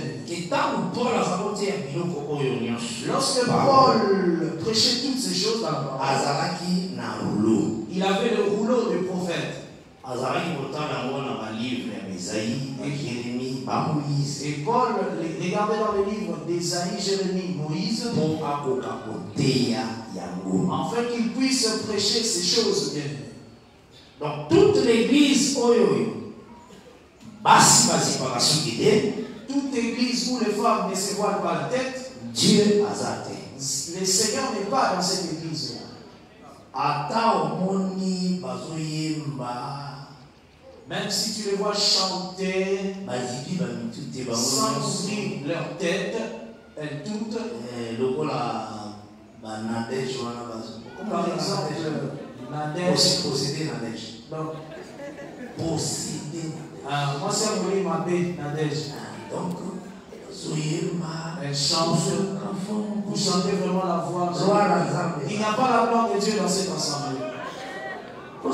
Lorsque Paul prêchait toutes ces choses dans la parole, il avait le rouleau du prophète. Et Paul regardait dans le livre d'Ésaïe, Jérémie, Moïse, afin qu'il puisse prêcher ces choses bien. Donc toute l'église, toute église où les femmes ne se voilent pas la tête, Dieu a le Seigneur n'est pas dans cette église-là. Même si tu les vois chanter sans ouvrir leur tête, elles toutes. Par exemple, Nadège. Donc, moi, c'est un voulu m'appeler Nadège. Donc, elle chante. Vous chantez vraiment la voix. Il n'y a pas la gloire de Dieu dans cette assemblée. Il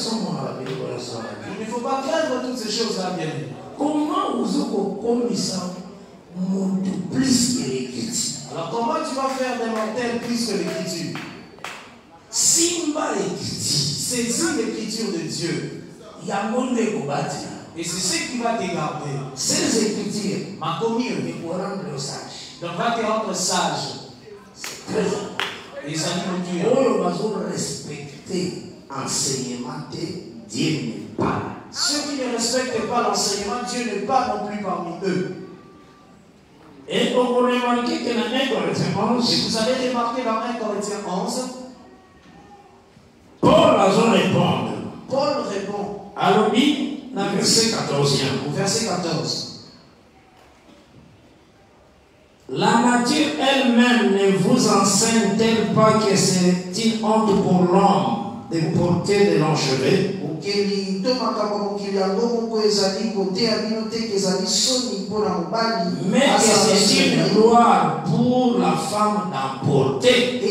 ne faut pas craindre toutes ces choses-là, bien. Comment vous avez ça plus que l'écriture? Alors, comment tu vas faire des mortels plus que l'écriture? Simba l'écriture. Saisis l'écriture de Dieu. Il y a un monde de combattre. Et c'est ce qui va te garder. Ces écritures, ma commune, pour rendre sage. Donc, va te rendre sage. C'est très important. Et ça nous respecter enseignement, Dieu n'est pas. Ceux qui ne respectent pas l'enseignement, Dieu n'est pas non plus parmi eux. Et on peut remarquer que dans 1 Corinthiens 11, et vous avez remarqué dans 1 Corinthiens 11, Paul répond. Alors, dans le verset 14. Au verset 14. La nature elle-même ne vous enseigne-t-elle pas que c'est une honte pour l'homme de porter de longs cheveux? Mais que c'est une gloire pour la femme d'en porter.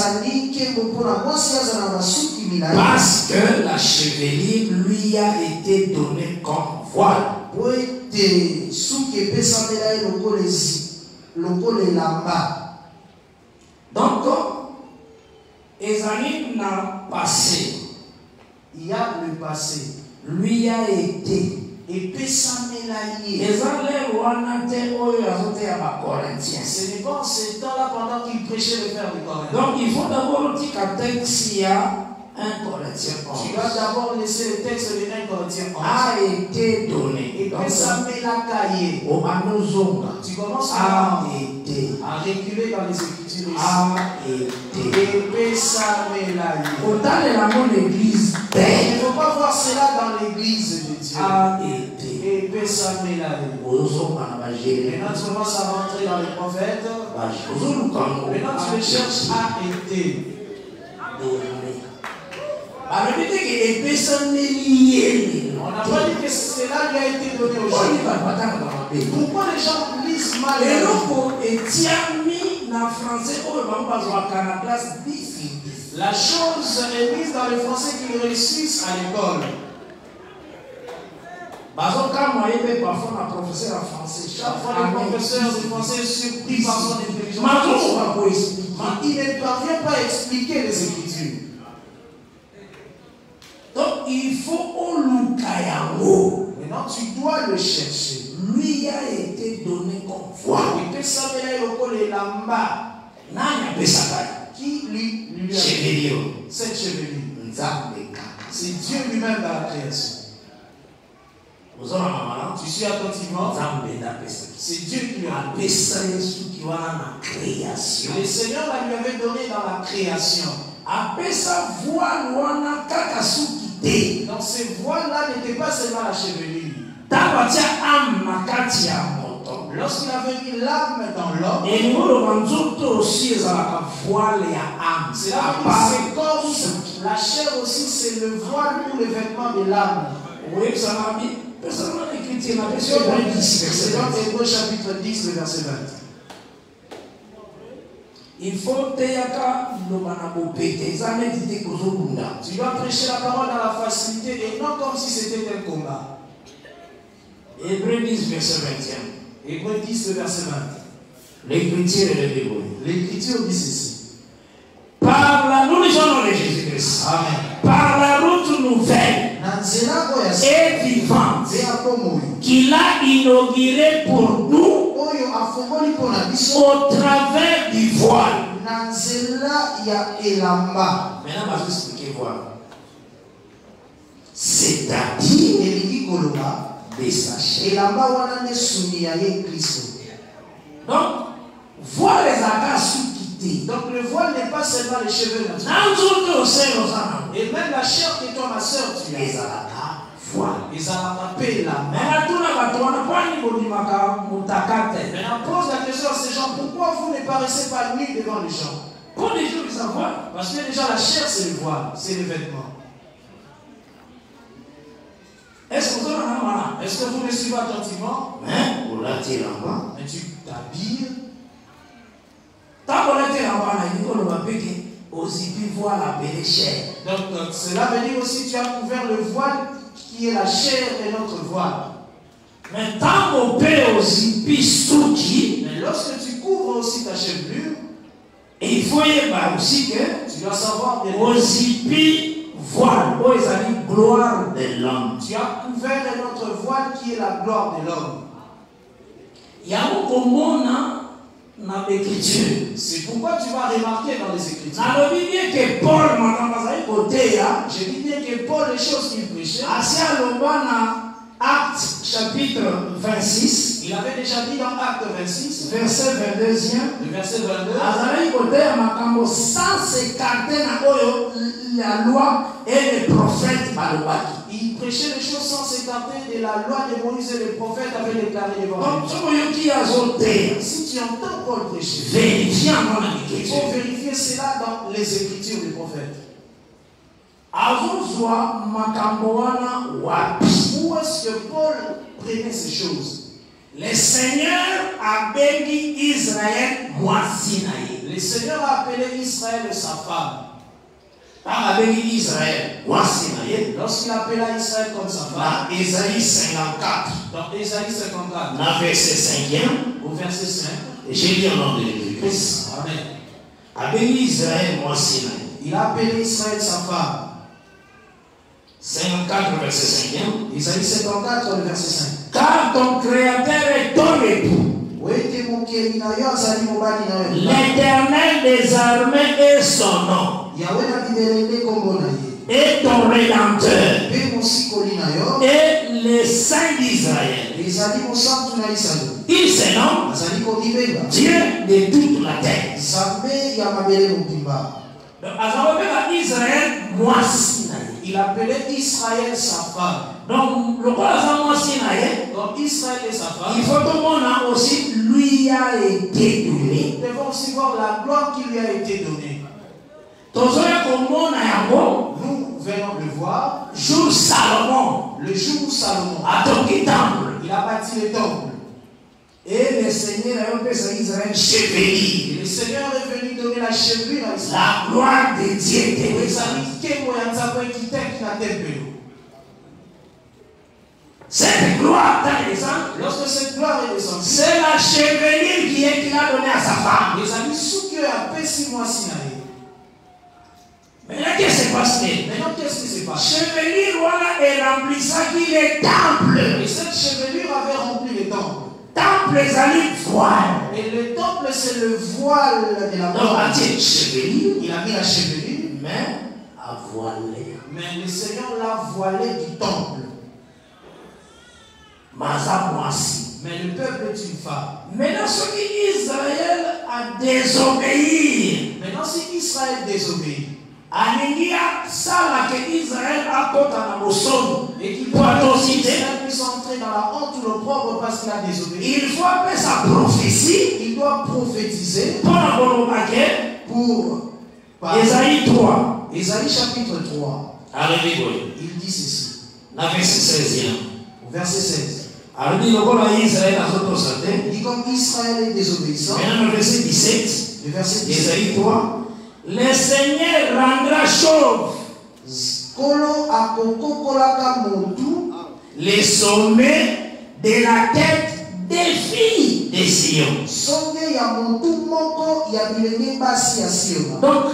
Parce que la chevelure lui a été donnée comme voile. Donc, Esaïe n'a passé. Il y a le passé. Lui a été. Et Pessamelaïe. Ce n'est pas en ce temps-là pendant qu'il prêchait le frère de Corinthiens. Donc il faut d'abord dire qu'un texte s'il y a 1 Corinthiens 11. Tu vas d'abord laisser le texte de 1 Corinthiens 11. A été donné. Et Pessamelaïe. Au Manozonga. Tu commences a été. À reculer dans les Écritures. A été. Et Pessamelaïe. Autant de l'amour de l'église. Il ne faut pas voir cela dans l'église de Dieu. A été. Et Pessamelaïe. Maintenant tu commences à rentrer dans les prophètes. Maintenant tu le cherches a été. On n'a pas dit que cela lui a été donné aujourd'hui. Pourquoi les gens lisent mal? La chose est mise dans les français qui réussissent à l'école. Parfois les professeurs de français surpris par son intelligence. Il ne parvient pas à expliquer les Écritures. Donc il faut Olukayango. Maintenant tu dois le chercher. Lui a été donné comme voix. Qui lui a chevelure. Cette chevelure. C'est Dieu lui-même dans la création. Tu suis attentivement. C'est Dieu qui lui a donné. Le Seigneur la lui avait donné dans la création. Donc ces voiles-là n'étaient pas seulement la chevelure. Lorsqu'il avait mis l'âme dans l'homme, c'est comme la chair aussi, c'est le voile ou le vêtement de l'âme. Oui, ça m'a mis. Personnellement, l'écriture m'a dit c'est dans Hébreux chapitre 10, le verset 20. Il faut que tu dois prêcher la parole dans la facilité et non comme si c'était un combat. Hébreux 10, verset 21. Hébreux 10, le verset 20. L'écriture est de l'Hébreu. L'écriture dit ceci. Par la nous lisons de Jésus-Christ. Amen. Par la route nouvelle et vivante qu'il a inaugurée pour nous au travers du voile. Maintenant, je vais expliquer voile. C'est-à-dire de sa chair. Donc, voile les acas. Donc le voile n'est pas seulement les cheveux naturels. Et même la chair que toi, ma soeur, tu as. Ils ont rappelé la main. Maintenant, pose la question à ces gens, pourquoi vous ne paraissez pas nus devant les gens? Parce que déjà la chair c'est le voile, c'est le vêtement. Est-ce que vous me suivez attentivement? Mais tu t'habilles. Donc cela veut dire aussi tu as couvert le voile qui est la chair et notre voile. Mais lorsque tu couvres aussi ta chevelure, il faut aussi que tu dois savoir bien voile, gloire de l'homme. Tu as couvert notre voile qui est la gloire de l'homme. Il y a un dans l'écriture. C'est pourquoi tu vas remarquer dans les Écritures. Je dis bien que Paul Je dis bien que Paul, les choses qu'il prêchait, Acte chapitre 26, il avait déjà dit dans Acte 26, verset 22, le verset 22, sans s'écarter la loi et les prophètes. il prêchait les choses sans s'écarter de la loi de Moïse et les prophètes avaient déclaré devant lui. Si tu entends Paul prêcher, il faut vérifier cela dans les Écritures des prophètes. Où est-ce que Paul prenait ces choses? Le Seigneur a béni Israël, Le Seigneur a appelé Israël sa femme. Lorsqu'il appela Israël comme sa femme, Ésaïe 54, dans Ésaïe 54, dans verset 5, au verset 5, j'ai lu au nom de l'Église. Amen. A béni Israël, il a appelé Israël sa femme. 54, verset 5. Isaïe 54, le verset 5. Car ton Créateur est ton époux. L'Éternel des armées est son nom. Et ton Rédempteur. Et le Saint d'Israël. Il se nomme Dieu de toute la terre. Israël, il appelait Israël sa femme. Donc, le donc Israël et sa femme, il faut que l'on aussi lui a été donné. Nous devons aussi voir la gloire qui lui a été donnée. Nous venons de voir jour Salomon, le jour où Salomon a bâti temple. Il a bâti le temple. Et le Seigneur a appelé Israël chevelu. Le Seigneur est venu donner la chevelure à Israël. La gloire de Dieu était cette gloire est descendue. Lorsque cette gloire est descendue, c'est la chevelure qu'il a donnée à sa femme. Les amis, sous que a fait 6 mois Sinaï. Maintenant, qu'est-ce qui s'est passé? Maintenant, qu'est-ce qui s'est passé? Chevelure, voilà, et remplissant qu'il est temple. Et cette chevelure avait rempli le temple. Temple, les amis, voile. Et le temple, c'est le voile de la gloire. Il a mis la chevelure, mais à voiler. Mais le Seigneur l'a voilé du temple. Mais le peuple est une femme. Maintenant, ce qu'Israël a désobéi. Maintenant, si Israël désobéit, Israël a et qu'il puisse entrer dans la honte ou l'opprobre parce qu'il a désobéi, il faut appeler sa prophétie. Il doit prophétiser pour Ésaïe 3. Ésaïe chapitre 3. Il dit ceci. Au verset 16. Il dit comme Israël est désobéissant. Maintenant, le verset 17. Le verset 17. Ésaïe 3. Le Seigneur rendra chauve les sommets de la tête des filles de Sion. Donc,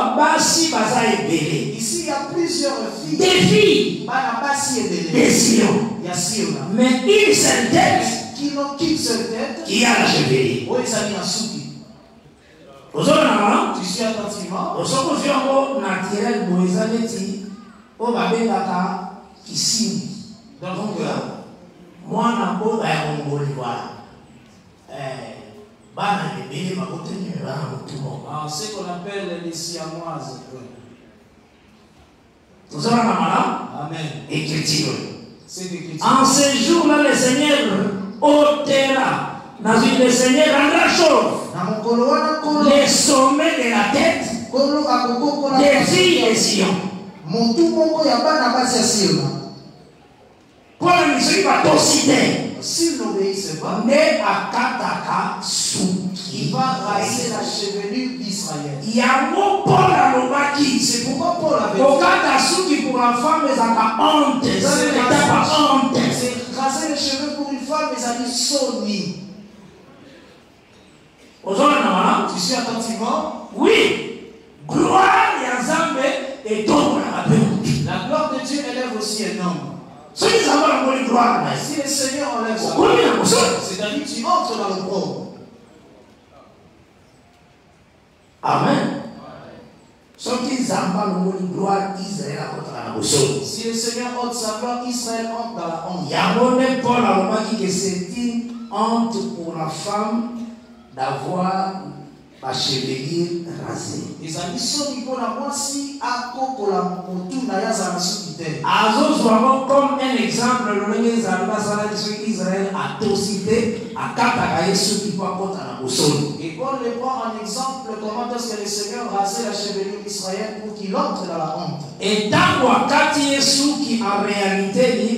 ici il y a plusieurs filles. Des filles de Sion. Mais une seule tête qui n'ont qu'une seule tête qui a la chevelure. Tu suis attentivement. Donc, ce qu'on appelle les siamoises. Amen. En ce jour-là, le Seigneur ôtera. Le Seigneur rendra chauve les sommets de la tête des filles de Sion. Pour la mission, il va t'ociter. S'il n'obéissait pas, il va raser la chevelure d'Israël. C'est pourquoi Paul avait dit pour la femme, c'est raser les cheveux pour une femme, mais ça dit soni. Tu suis attentivement? Oui. Gloire et Nzambe et tombe la gloire de Dieu élève aussi un homme. Si le Seigneur enlève sa gloire, c'est-à-dire que tu entres dans le pauvre. Amen. Si le Seigneur ôte sa gloire, Israël entre dans la honte. Paul a dit que c'est une honte pour la femme d'avoir ma chevelure rasée. Comme un exemple, Israël a tossité à Katakaye ceux qui peuvent apporter la boussole. Et Paul le prend en exemple comment est-ce que le Seigneur rasait la chevelure d'Israël pour qu'il entre dans la honte. Et dans Wakati Yesu qui en réalité dit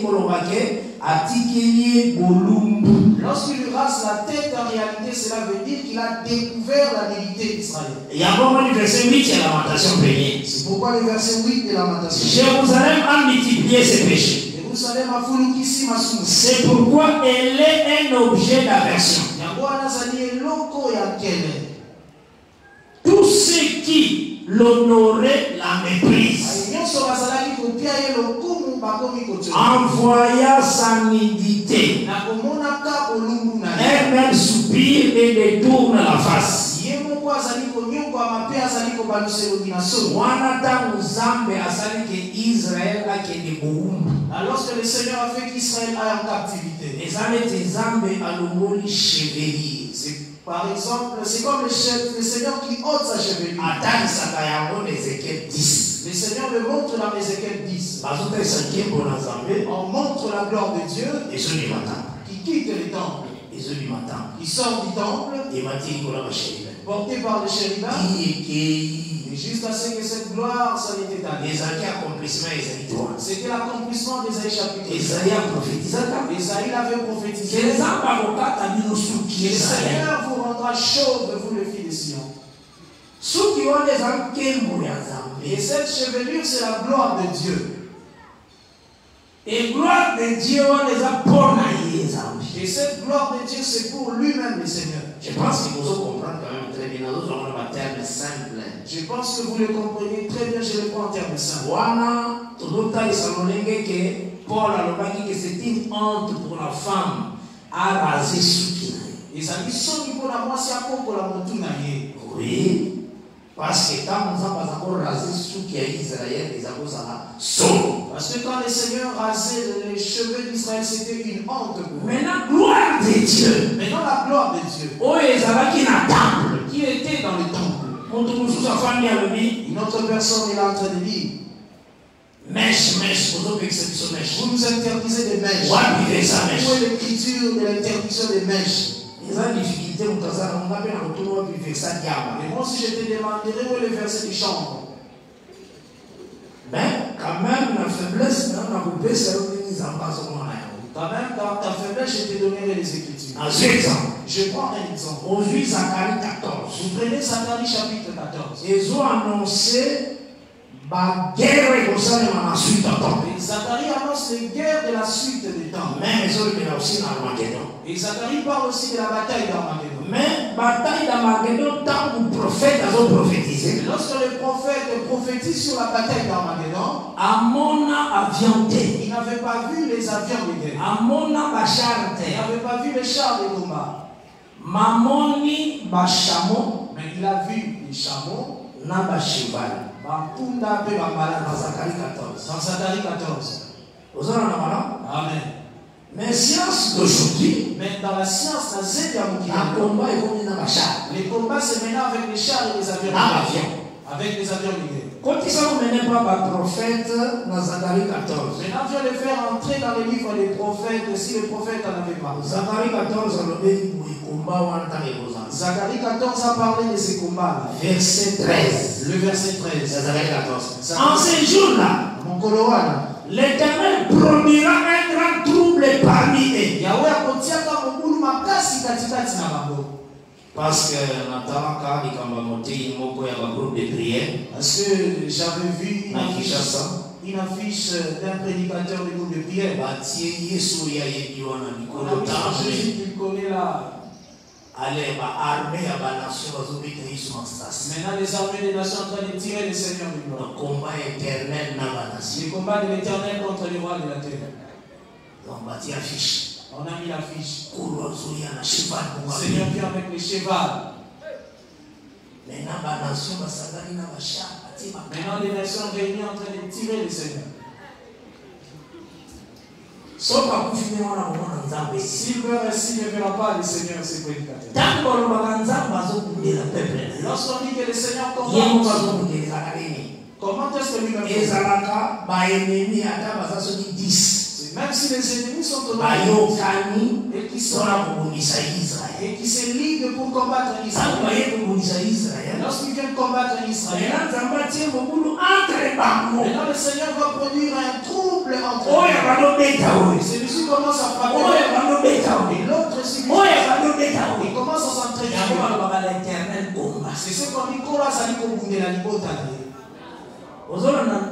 lorsqu'il lui rase la tête, en réalité, cela veut dire qu'il a découvert la nudité d'Israël. Il y a vraiment le verset 8 et Lamentation première. C'est pourquoi le verset 8 de Lamentation. Jérusalem a multiplié ses péchés. C'est pourquoi elle est un objet d'aversion. Tous ceux qui l'honoraient la méprise. Envoya sa nudité. Elle-même soupire et détourne la face. Alors que le Seigneur a fait qu'Israël aille en captivité. Par exemple, c'est comme le Seigneur qui ôte sa chevelure. Le Seigneur le montre dans Ézéchiel 10. On montre la gloire de Dieu qui quitte le temple. Il sort du temple porté par le chérubin. Et jusqu'à ce que cette gloire s'en était établie. C'était l'accomplissement d'Ésaïe chapitre 1. Ésaïe l'avait prophétisé. Le Seigneur vous rendra chauve, vous le fils de Sion. Et cette chevelure, c'est la gloire de Dieu. Et gloire de Dieu, on les a pour et cette gloire de Dieu, c'est pour lui-même le Seigneur. Je pense que vous comprenez quand même très bien. Je pense que vous le comprenez très bien, je le prends en termes simples. Paul a dit que c'est une honte pour la femme à raser Soukina. Oui. Parce que quand nous avons rasé Souki à Israël, les Abosala solo. Parce que quand le Seigneur rasait les cheveux d'Israël, c'était une honte pour eux. Maintenant, gloire de Dieu. Maintenant, la gloire de Dieu. Oh, qui était dans le temple. Une autre personne est là en train de dire. Mèche, vous nous interdisez des mèches. Où est l'écriture de l'interdiction des mèches? Et moi, si je te demanderais où est le verset du chambre? Mais quand même, la faiblesse, quand même, dans ta faiblesse, je te donnerai les écritures. Je prends un exemple. Aujourd'hui, Zacharie 14. Vous prenez Zacharie chapitre 14. Ils ont annoncé la guerre et Zacharie annonce les guerres de la suite des temps. Même ils ont aussi l'Armageddon. Et Zacharie parle aussi de la bataille d'Armageddon. Mais bataille d'Armageddon, tant que le prophète a prophétisé. Lorsque le prophète prophétise sur la bataille d'Armageddon, il n'avait pas vu les avions de guerre. Il n'avait pas vu les chars de combat. Mais il a vu les chameaux. Dans Zacharie 14. Dans Zacharie 14. Amen. Mais science d'aujourd'hui, mais dans la science, les combats se mènent avec les chars et les avions. Avec les avions de guerre. Quand ils sont menés par le prophète dans Zacharie 14. Maintenant, Dieu les fait entrer dans les livres des prophètes si le prophète en avait pas. Zacharie 14, Zacharie 14 a parlé de ces combats. Verset 13. Le verset 13. Zacharie 14. En ces jours-là, mon Colorado, l'Éternel produira un grand trouble parmi eux. Parce que j'avais vu une affiche d'un prédicateur de groupe de prière. Jésus qu'il connaît là. Maintenant, les armées des nations sont en train de tirer le Seigneur du gloire. Le combat éternel n'a pas le combat de l'éternel contre les rois de la terre. On a mis l'affiche. Seigneur vient avec le cheval. Maintenant, les nations réunies en train de tirer le Seigneur. S'il meurt ainsi, ne verra pas le Seigneur ses prédicateurs. Lorsqu'on dit que le Seigneur combat, comment est-ce que lui-même même si les ennemis sont au nombre et qui se liguent pour combattre Israël, lorsqu'ils viennent combattre Israël, maintenant le Seigneur va produire un trouble entre eux. Celui-ci commence à frapper et l'autre il commence à s'entraîner. C'est ce qu'on dit qu'on a sali pour bouger la libota. Amen.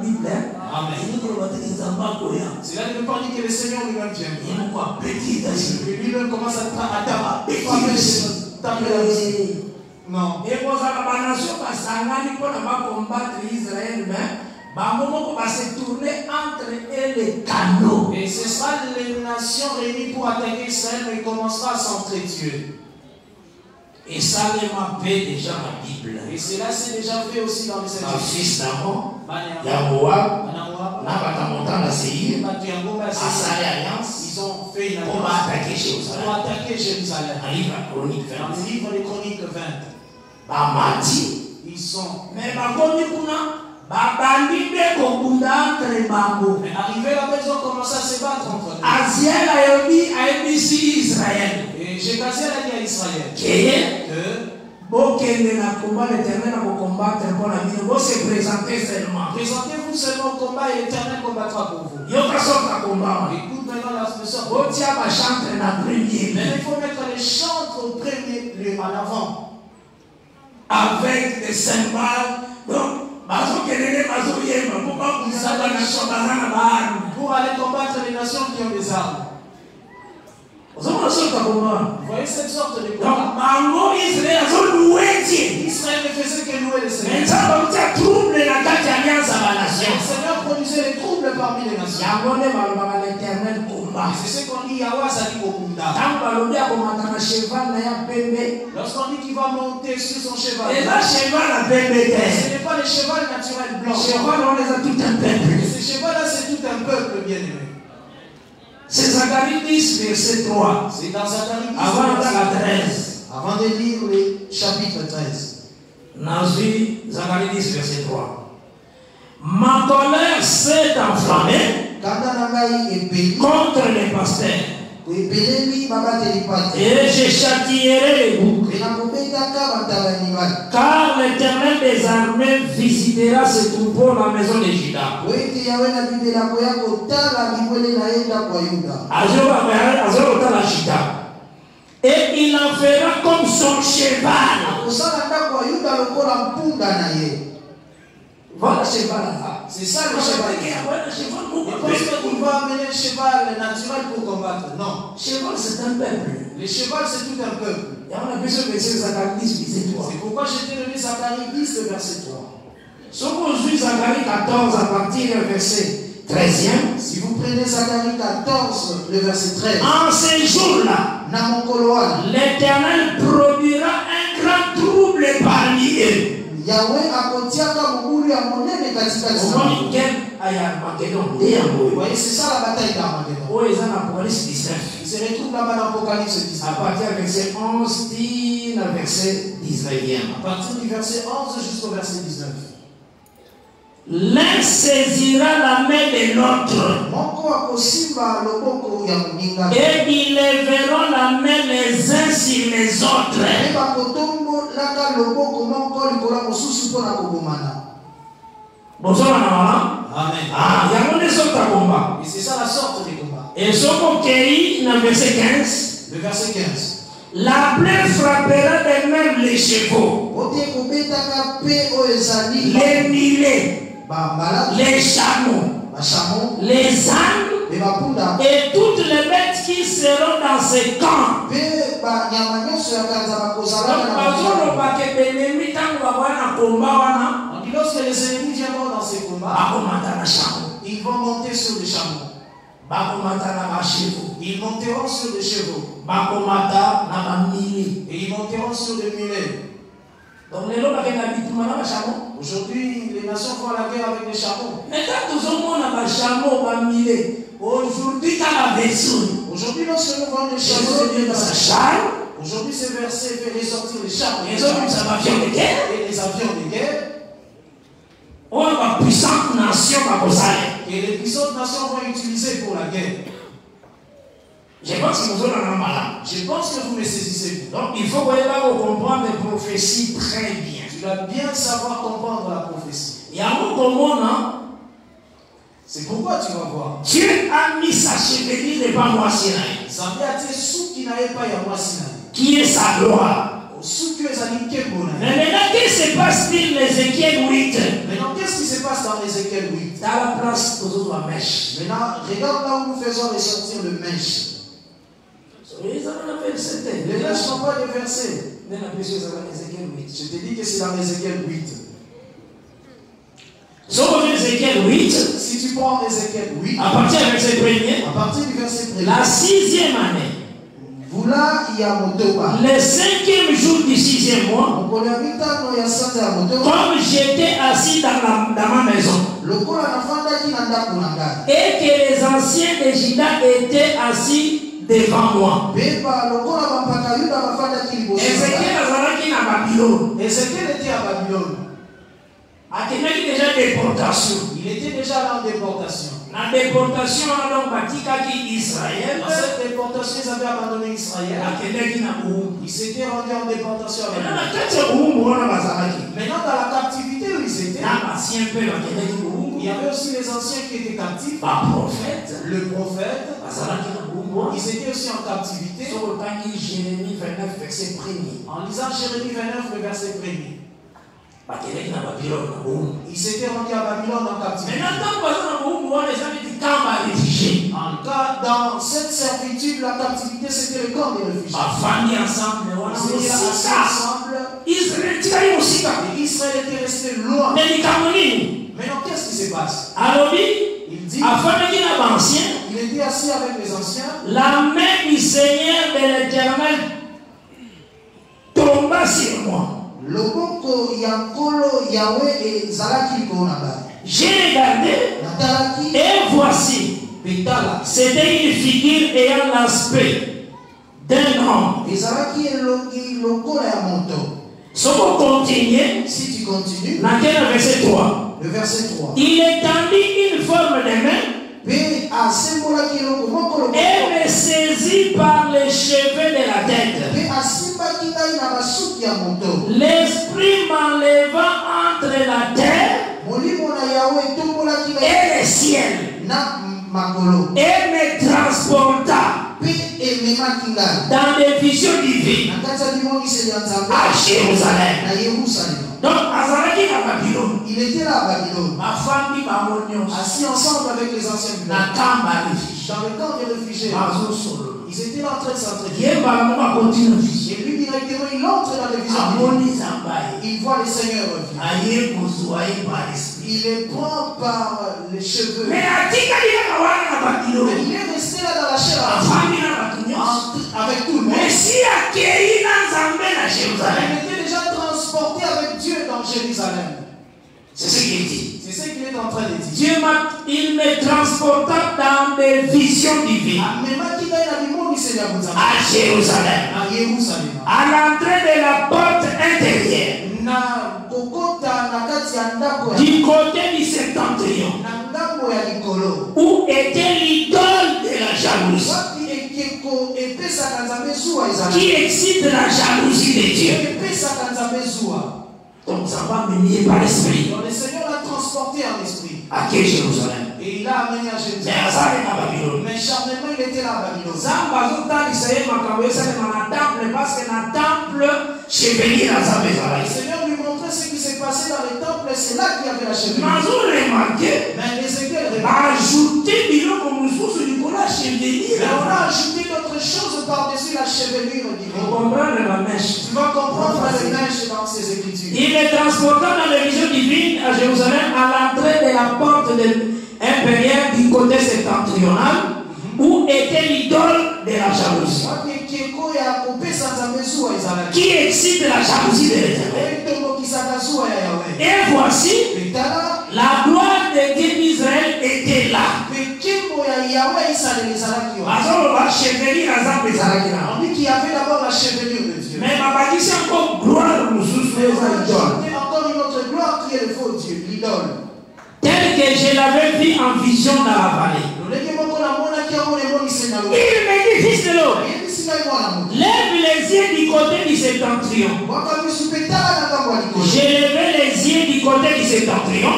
C'est là qu'il ne pas dire que le Seigneur lui-même vient. Lui-même commence à taper la vie. Non. Et pour ça, la nation va s'engager pour combattre Israël, mais va se tourner entre eux les canaux. Et ce sera les nations réunies pour attaquer Israël, mais il commencera à s'entretuer. Et ça m'a fait déjà la Bible. Et cela c'est déjà fait aussi dans les Écritures. Ils ont fait une alliance pour attaquer Jérusalem. Dans le livre des Chroniques 20. Ils sont. Mais arrivé là-bas, ils ont commencé à se battre entre eux. Et Jécaziel a dit à Israël que présentez-vous seulement au combat et l'Éternel combattra pour vous. Écoute maintenant la expression. Mais il faut mettre les chantres au premier lieu en avant. Avec des cymbales. Donc, pour aller combattre les nations qui ont des armes. Vous voyez cette sorte de combat. Israël ne faisait que louer le Seigneur. Le Seigneur produisait les troubles parmi les nations. C'est ce qu'on dit Yahweh Zali Kokunda. Lorsqu'on dit qu'il va monter sur son cheval, ce n'est pas le cheval naturel blanc. Ce cheval-là, c'est tout un peuple bien aimé. C'est Zacharie 10, verset 3. C'est dans Zacharie 10, avant de lire le chapitre 13. Zacharie 10, verset 3. Ma colère s'est enflammée contre les pasteurs. Et je châtierai les boucs. Car l'Éternel des armées visitera ce troupeau dans la maison de Juda. Et il en fera comme son cheval. Voilà le cheval là. C'est ça le cheval. Il pense qu'il va amener le cheval naturel pour combattre. Non. Le cheval c'est un peuple. Le cheval c'est tout un peuple. Et on a besoin de Zacharie 10, verset 3. C'est pourquoi j'ai donné Zacharie 10, verset 3. Si vous lisez Zacharie 14 à partir du verset 13e. Si vous prenez Zacharie 14, le verset 13. En ces jours-là, l'Éternel produira un grand trouble parmi eux. Yahweh akotiaka mugulu ya monene katika Israël. Vous voyez, c'est ça la bataille d'Armageddon. Il se retrouve là-bas dans l'Apocalypse 19. À partir du verset 11, verset 19e. À partir du verset 11 jusqu'au verset 19. L'un saisira la main de l'autre. Et ils lèveront la main les uns sur les autres. Amen. Et c'est ça la sorte des combats. Et ce qu'on dans verset 15. Le verset 15. La plaie frappera de même les chevaux, les milets, les chameaux, les ânes et toutes les bêtes qui seront dans ces camps. Lorsque les ennemis viendront dans ces combats, ils vont monter sur des chameaux. Ils monteront sur des chevaux. Et ils monteront sur des mulets. Donc aujourd'hui, les nations font la guerre avec des chameaux. Mais quand nous avons un chameau, aujourd'hui, aujourd'hui, lorsque nous voyons les chameaux, aujourd'hui, ce verset fait ressortir les chameaux et les avions de guerre. Et les puissantes nations vont utiliser pour la guerre. Je pense que vous me saisissez. Donc il faut comprendre les prophéties très bien. Tu dois bien savoir comprendre la prophétie. C'est pourquoi tu vas voir. Dieu a mis sa chevelure devant moi Sinaï. Qui est sa gloire. Mais maintenant, qu'est-ce qui se passe dans l'Ézéchiel 8? Maintenant, qu'est-ce qui se passe dans l'Ézéchiel 8? Dans la place aux autres mèches. Maintenant, regarde là où nous faisons ressortir le mèche. Les mèches n'ont pas de verset. Je te dis que c'est dans l'Ézéchiel 8. Si tu prends Ézéchiel 8, à partir du verset 1er, la 6e année, le 5e jour du 6e mois, comme j'étais assis dans ma maison, et que les anciens de Juda étaient assis devant moi. Ézéchiel était à Babylone. Il déjà déportation. Il était déjà là en déportation. La déportation a donc bâti Israël. Dans cette déportation, ils avaient abandonné Israël. Ils s'étaient rendus en déportation avec Maintenant, dans la captivité où ils étaient, il y avait aussi les anciens qui étaient captifs. Le prophète. Ils étaient aussi en captivité. En lisant Jérémie 29, le verset 1er. Ils s'étaient rendus à Babylone en captivité. En cas, dans cette servitude, la captivité, c'était le camp des réfugiés. Ils étaient ensemble. Israël était resté loin. Maintenant, qu'est-ce qui se passe? Il dit, il était assis avec les anciens. La main du Seigneur de l'Éternel tomba sur moi. J'ai regardé et voici, c'était une figure ayant l'aspect d'un homme. Si tu continues, dans le verset 3, il étendit une forme de main et me saisit par les cheveux de la tête. L'esprit m'enleva entre la terre et le ciel et me transporta dans des visions divines à Jérusalem. Donc, il était là à Babylone, assis ensemble avec les anciens du dans le camp des réfugiés. Ils étaient là en train de s'entraîner. Et lui directement, il entre dans les visions. Il voit le Seigneur revenir. Il les prend par les cheveux. Mais il est resté là dans la chair avec tout le monde. Mais si il était déjà transporté avec Dieu dans Jérusalem. C'est ce qu'il dit. C'est ce qu'il est en train de dire. Dieu il me transporta dans des visions divines à Jérusalem, à l'entrée de la porte intérieure, du côté du septentrion, où était l'idole de la jalousie, qui excite la jalousie de Dieu. Donc ça va mener par l'esprit. Donc le Seigneur l'a transporté en esprit. À Jérusalem. Et il l'a amené à Jérusalem. Mais charnellement, il était là à Babylone. Le Seigneur lui montrait ce qui s'est passé dans les temples. C'est là qu'il y avait la chevelure. Mais Ézéchiel a ajouté on a ajouté d'autres choses par-dessus la chevelure divine. Tu vas comprendre les mèches dans ces écritures. Il est transporté dans les visions divines à Jérusalem à l'entrée de la porte impériale du côté septentrional où était l'idole de la jalousie. qui excite la jalousie de l'Éternel. Et voici, la gloire de Dieu d'Israël était là. On dit qu'il y avait d'abord la chevelure de Dieu. Mais ma bâtisse encore gloire nous encore une autre gloire qui est le faux Dieu, l'idole. Tel que je l'avais vu en vision dans la vallée. Il me dit, fils de l'homme, lève les yeux du côté du septentrion. J'ai levé les yeux du côté du septentrion.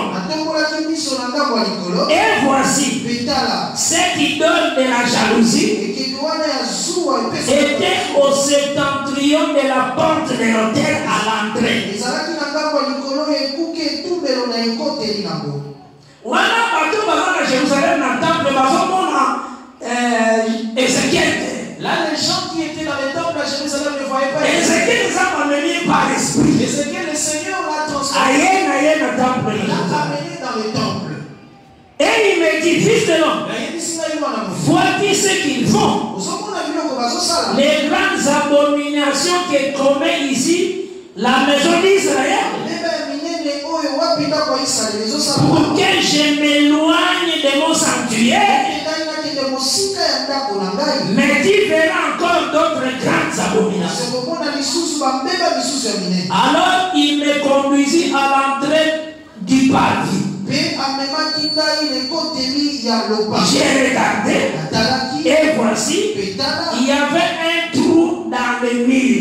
Et voici, cette idole de la jalousie était au septentrion de la porte de l'autel à l'entrée. Wana bato baza na Jérusalem na temple bazomona Ézéchiel. Là, les gens qui étaient dans le temple à Jérusalem ne voyaient pas Ézéchiel les a amenés par l'esprit. Ézéchiel, le Seigneur l'a transformé. L'a amené dans le temple. Et il me dit, fils de l'homme, voici ce qu'ils font. Les grandes abominations que commet ici la maison d'Israël. Pour que je m'éloigne de mon sanctuaire. Mais tu verras encore d'autres grandes abominations. Alors il me conduisit à l'entrée du parvis. J'ai regardé et voici, il y avait un trou dans le mur.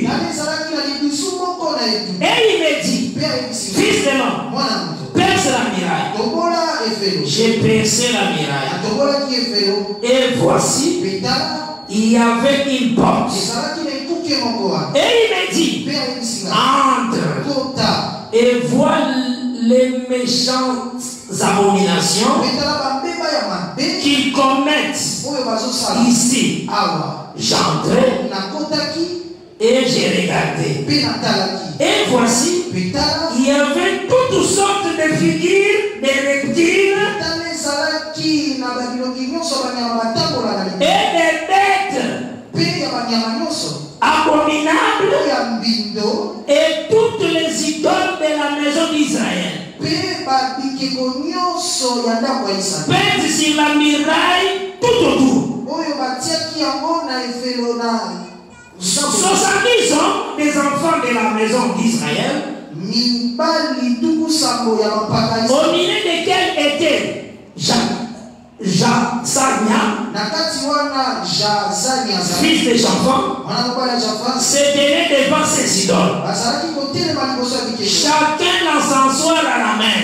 Et il me dit, fils de l'homme, perce la muraille. J'ai percé la muraille. Et voici, il y avait une porte. Et il me dit, entre et vois les méchantes abominations qu'ils commettent ici. J'entrais et j'ai regardé. Et voici, il y avait toutes sortes de figures, de reptiles et des bêtes abominables et toutes les idoles de la maison d'Israël. Peintes sur la muraille tout autour. 70 ans des enfants de la maison d'Israël, au milieu desquels était Jazania, fils de Japhan, se tenait devant ses idoles. Chacun l'encensoir à la main.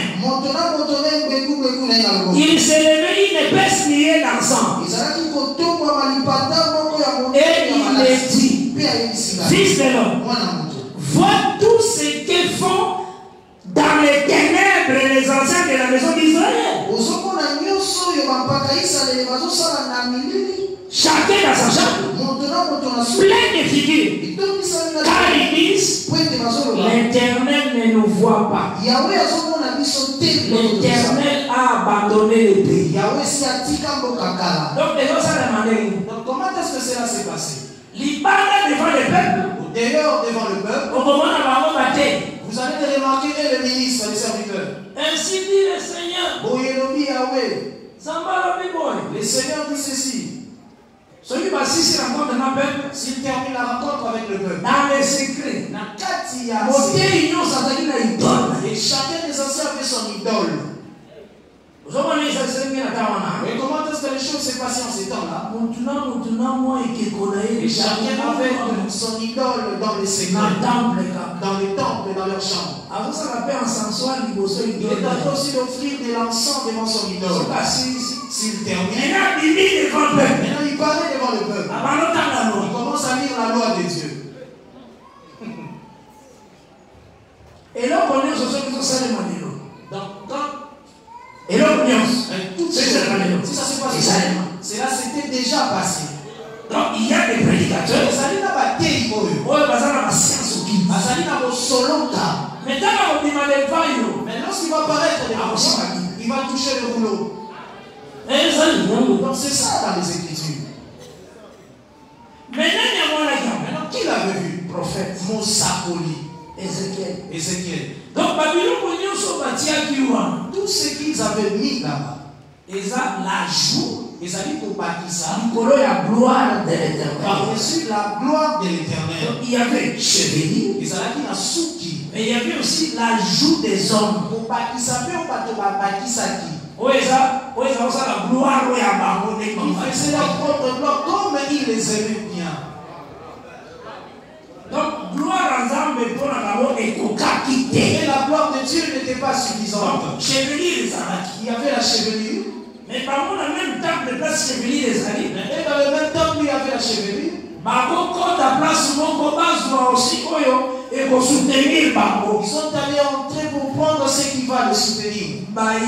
Il s'est levé une épaisse nuée d'encens. Et il les dit, fils de l'homme, vois tout ce que font dans les ténèbres les anciens de la maison d'Israël. Chacun dans sa chambre, plein de figures. Car ils disent, l'Éternel ne nous voit pas. L'Éternel a abandonné le pays. Donc les gens s'en demandaient, comment est-ce que cela s'est passé? L'Ibana devant le peuple, dehors devant le peuple, vous allez remarquer le ministre, le serviteur. Ainsi dit le Seigneur. Le Seigneur dit ceci. S'il termine la rencontre avec le peuple, dans les secrets, et chacun des anciens avait son idole. Mais comment est-ce que les choses s'est passées en ces temps-là? Et chacun avait son idole dans les secrets, dans les temples, dans leurs chambres. Il est en train aussi d'offrir de l'encens devant son idole. S'il termine, maintenant il parlait devant le peuple. Il commence à lire la loi de Dieu. Et là, on est sur ce que ça demande. Et là, si ça se passe, cela s'était déjà passé. Donc il y a des prédicateurs. Mais lorsqu'il va apparaître, il va toucher le rouleau. Donc c'est ça dans les Écritures. Maintenant, qui l'avait vu? Prophète. Mosakoli. Ézéchiel. Donc, Babylone, tout ce qu'ils avaient mis là-bas, ils ont l'ajout, ils avaient pour ça, la gloire de l'éternel. Par-dessus la gloire de l'éternel. Il y avait chevelure, ils avaient la souki. Mais il y avait aussi l'ajout des hommes. Pour ça, Où est la gloire qui faisait leur propre gloire comme ils les aimaient bien. Donc, gloire à Zambé pour la et et la gloire de Dieu n'était pas suffisante. Il y avait la chevelure. Mais par contre, en même temps, de place chevelure les amis. Et dans le même temps, il y avait la chevelure. Ils sont allés entrer pour prendre ce qui va les soutenir.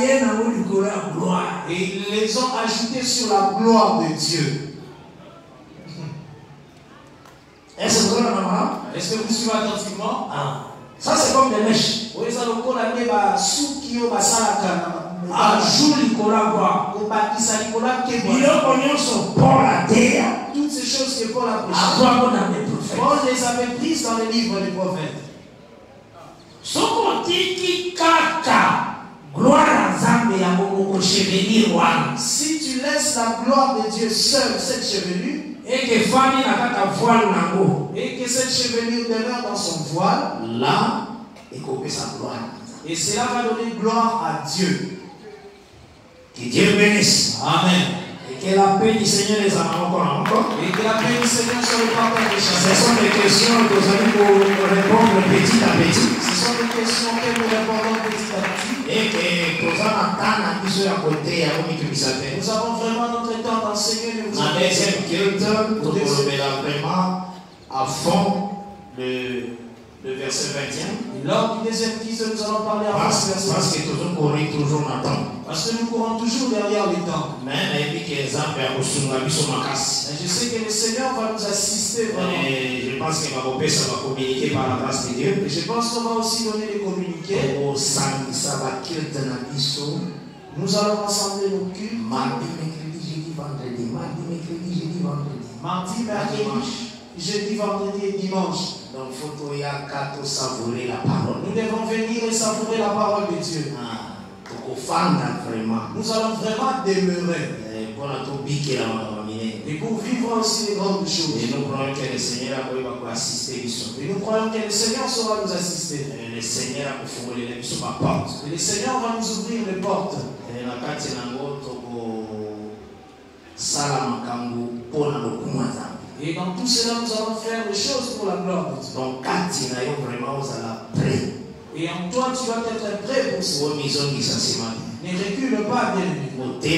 Et ils les ont ajoutés sur la gloire de Dieu. Est-ce que vous suivez attentivement? Ça c'est comme des mèches. Toutes ces choses que Paul a prêchées, Paul les avait prises dans les livres des prophètes. Si tu laisses la gloire de Dieu seule, cette chevelure, et que cette chevelure demeure dans son voile, là, sa gloire. Et cela va donner gloire à Dieu. Que Dieu bénisse. Amen. Et que la paix du Seigneur les amène encore. Et que la paix du Seigneur soit le partage de chacun. Ce sont des questions que nous allons répondre petit à petit. Ce sont des questions que nous répondons petit à petit. Et que nous avons vraiment notre temps d'enseigner et vous en deuxième culte, nous allons vraiment à fond le verset 21. Lors du deuxième culte, nous allons parler à parce que toujours courir toujours dans le temps. Parce que nous courons toujours derrière le temps. Mais je sais que le Seigneur va nous assister vraiment. Et je pense que ma copie ça va communiquer par la grâce de Dieu. Et je pense qu'on va aussi donner les communiqués. Nous allons rassembler nos cultes. Mardi, mercredi, jeudi, vendredi. Mardi, mercredi, jeudi, vendredi. Mardi, mercredi, jeudi, vendredi et dimanche. Donc, il faut savourer la parole. Nous devons venir et savourer la parole de Dieu. Nous allons vraiment demeurer. Et pour vivre aussi les grandes choses. Et nous croyons que le Seigneur va assister. Et nous croyons que le Seigneur saura nous assister. Et le Seigneur va ouvrir les portes. Et le Seigneur va nous ouvrir les portes. Et dans tout cela, nous allons faire des choses pour la gloire de Dieu. Donc, vraiment, vous allez et en toi, tu dois être prêt pour ça. Ne recule pas, bien.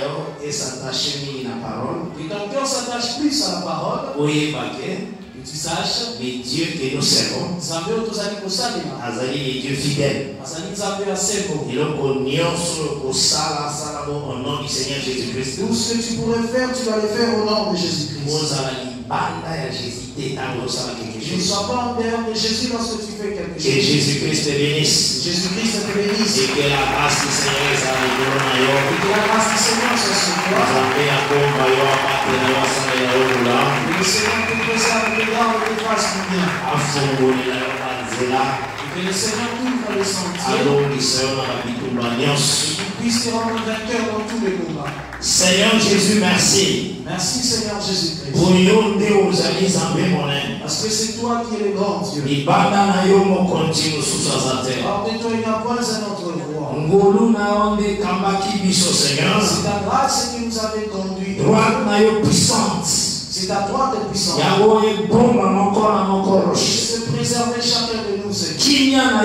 Et ton cœur s'attache plus à la parole. Que tu saches. Mais Dieu que nous servons. Azali est Dieu fidèle. Et donc, au nom du Seigneur Jésus-Christ. Tout ce que tu pourrais faire, tu dois le faire au nom de Jésus-Christ. Ne sois pas en dehors de Jésus lorsque tu fais quelque chose. Que Jésus-Christ te bénisse. Jésus-Christ te bénisse. Et que la grâce du Seigneur soit et que la grâce du Seigneur soit sur toi. Et le Seigneur te préserve de grâce et de grâce pour bien. Et que le Seigneur t'ouvre les sentiers. Et tu puisses te rendre vainqueur dans tous les combats. Seigneur Jésus, merci. Merci Seigneur Jésus-Christ. Parce que c'est toi qui es le grand Dieu. Hors de toi, il n'y a pas un autre roi. C'est ta grâce qui nous avait conduits. C'est ta droite et puissante. Se préserver chacun de nous, Seigneur.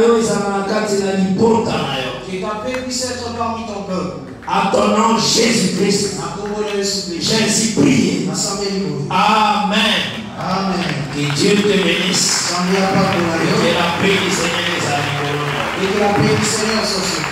Que ta paix puisse être parmi ton peuple. À ton nom, Jésus-Christ. J'ai ainsi prié. Amen. Amen. Que Dieu te bénisse. Que la paix du Seigneur les amis. Et que la paix du Seigneur soit sur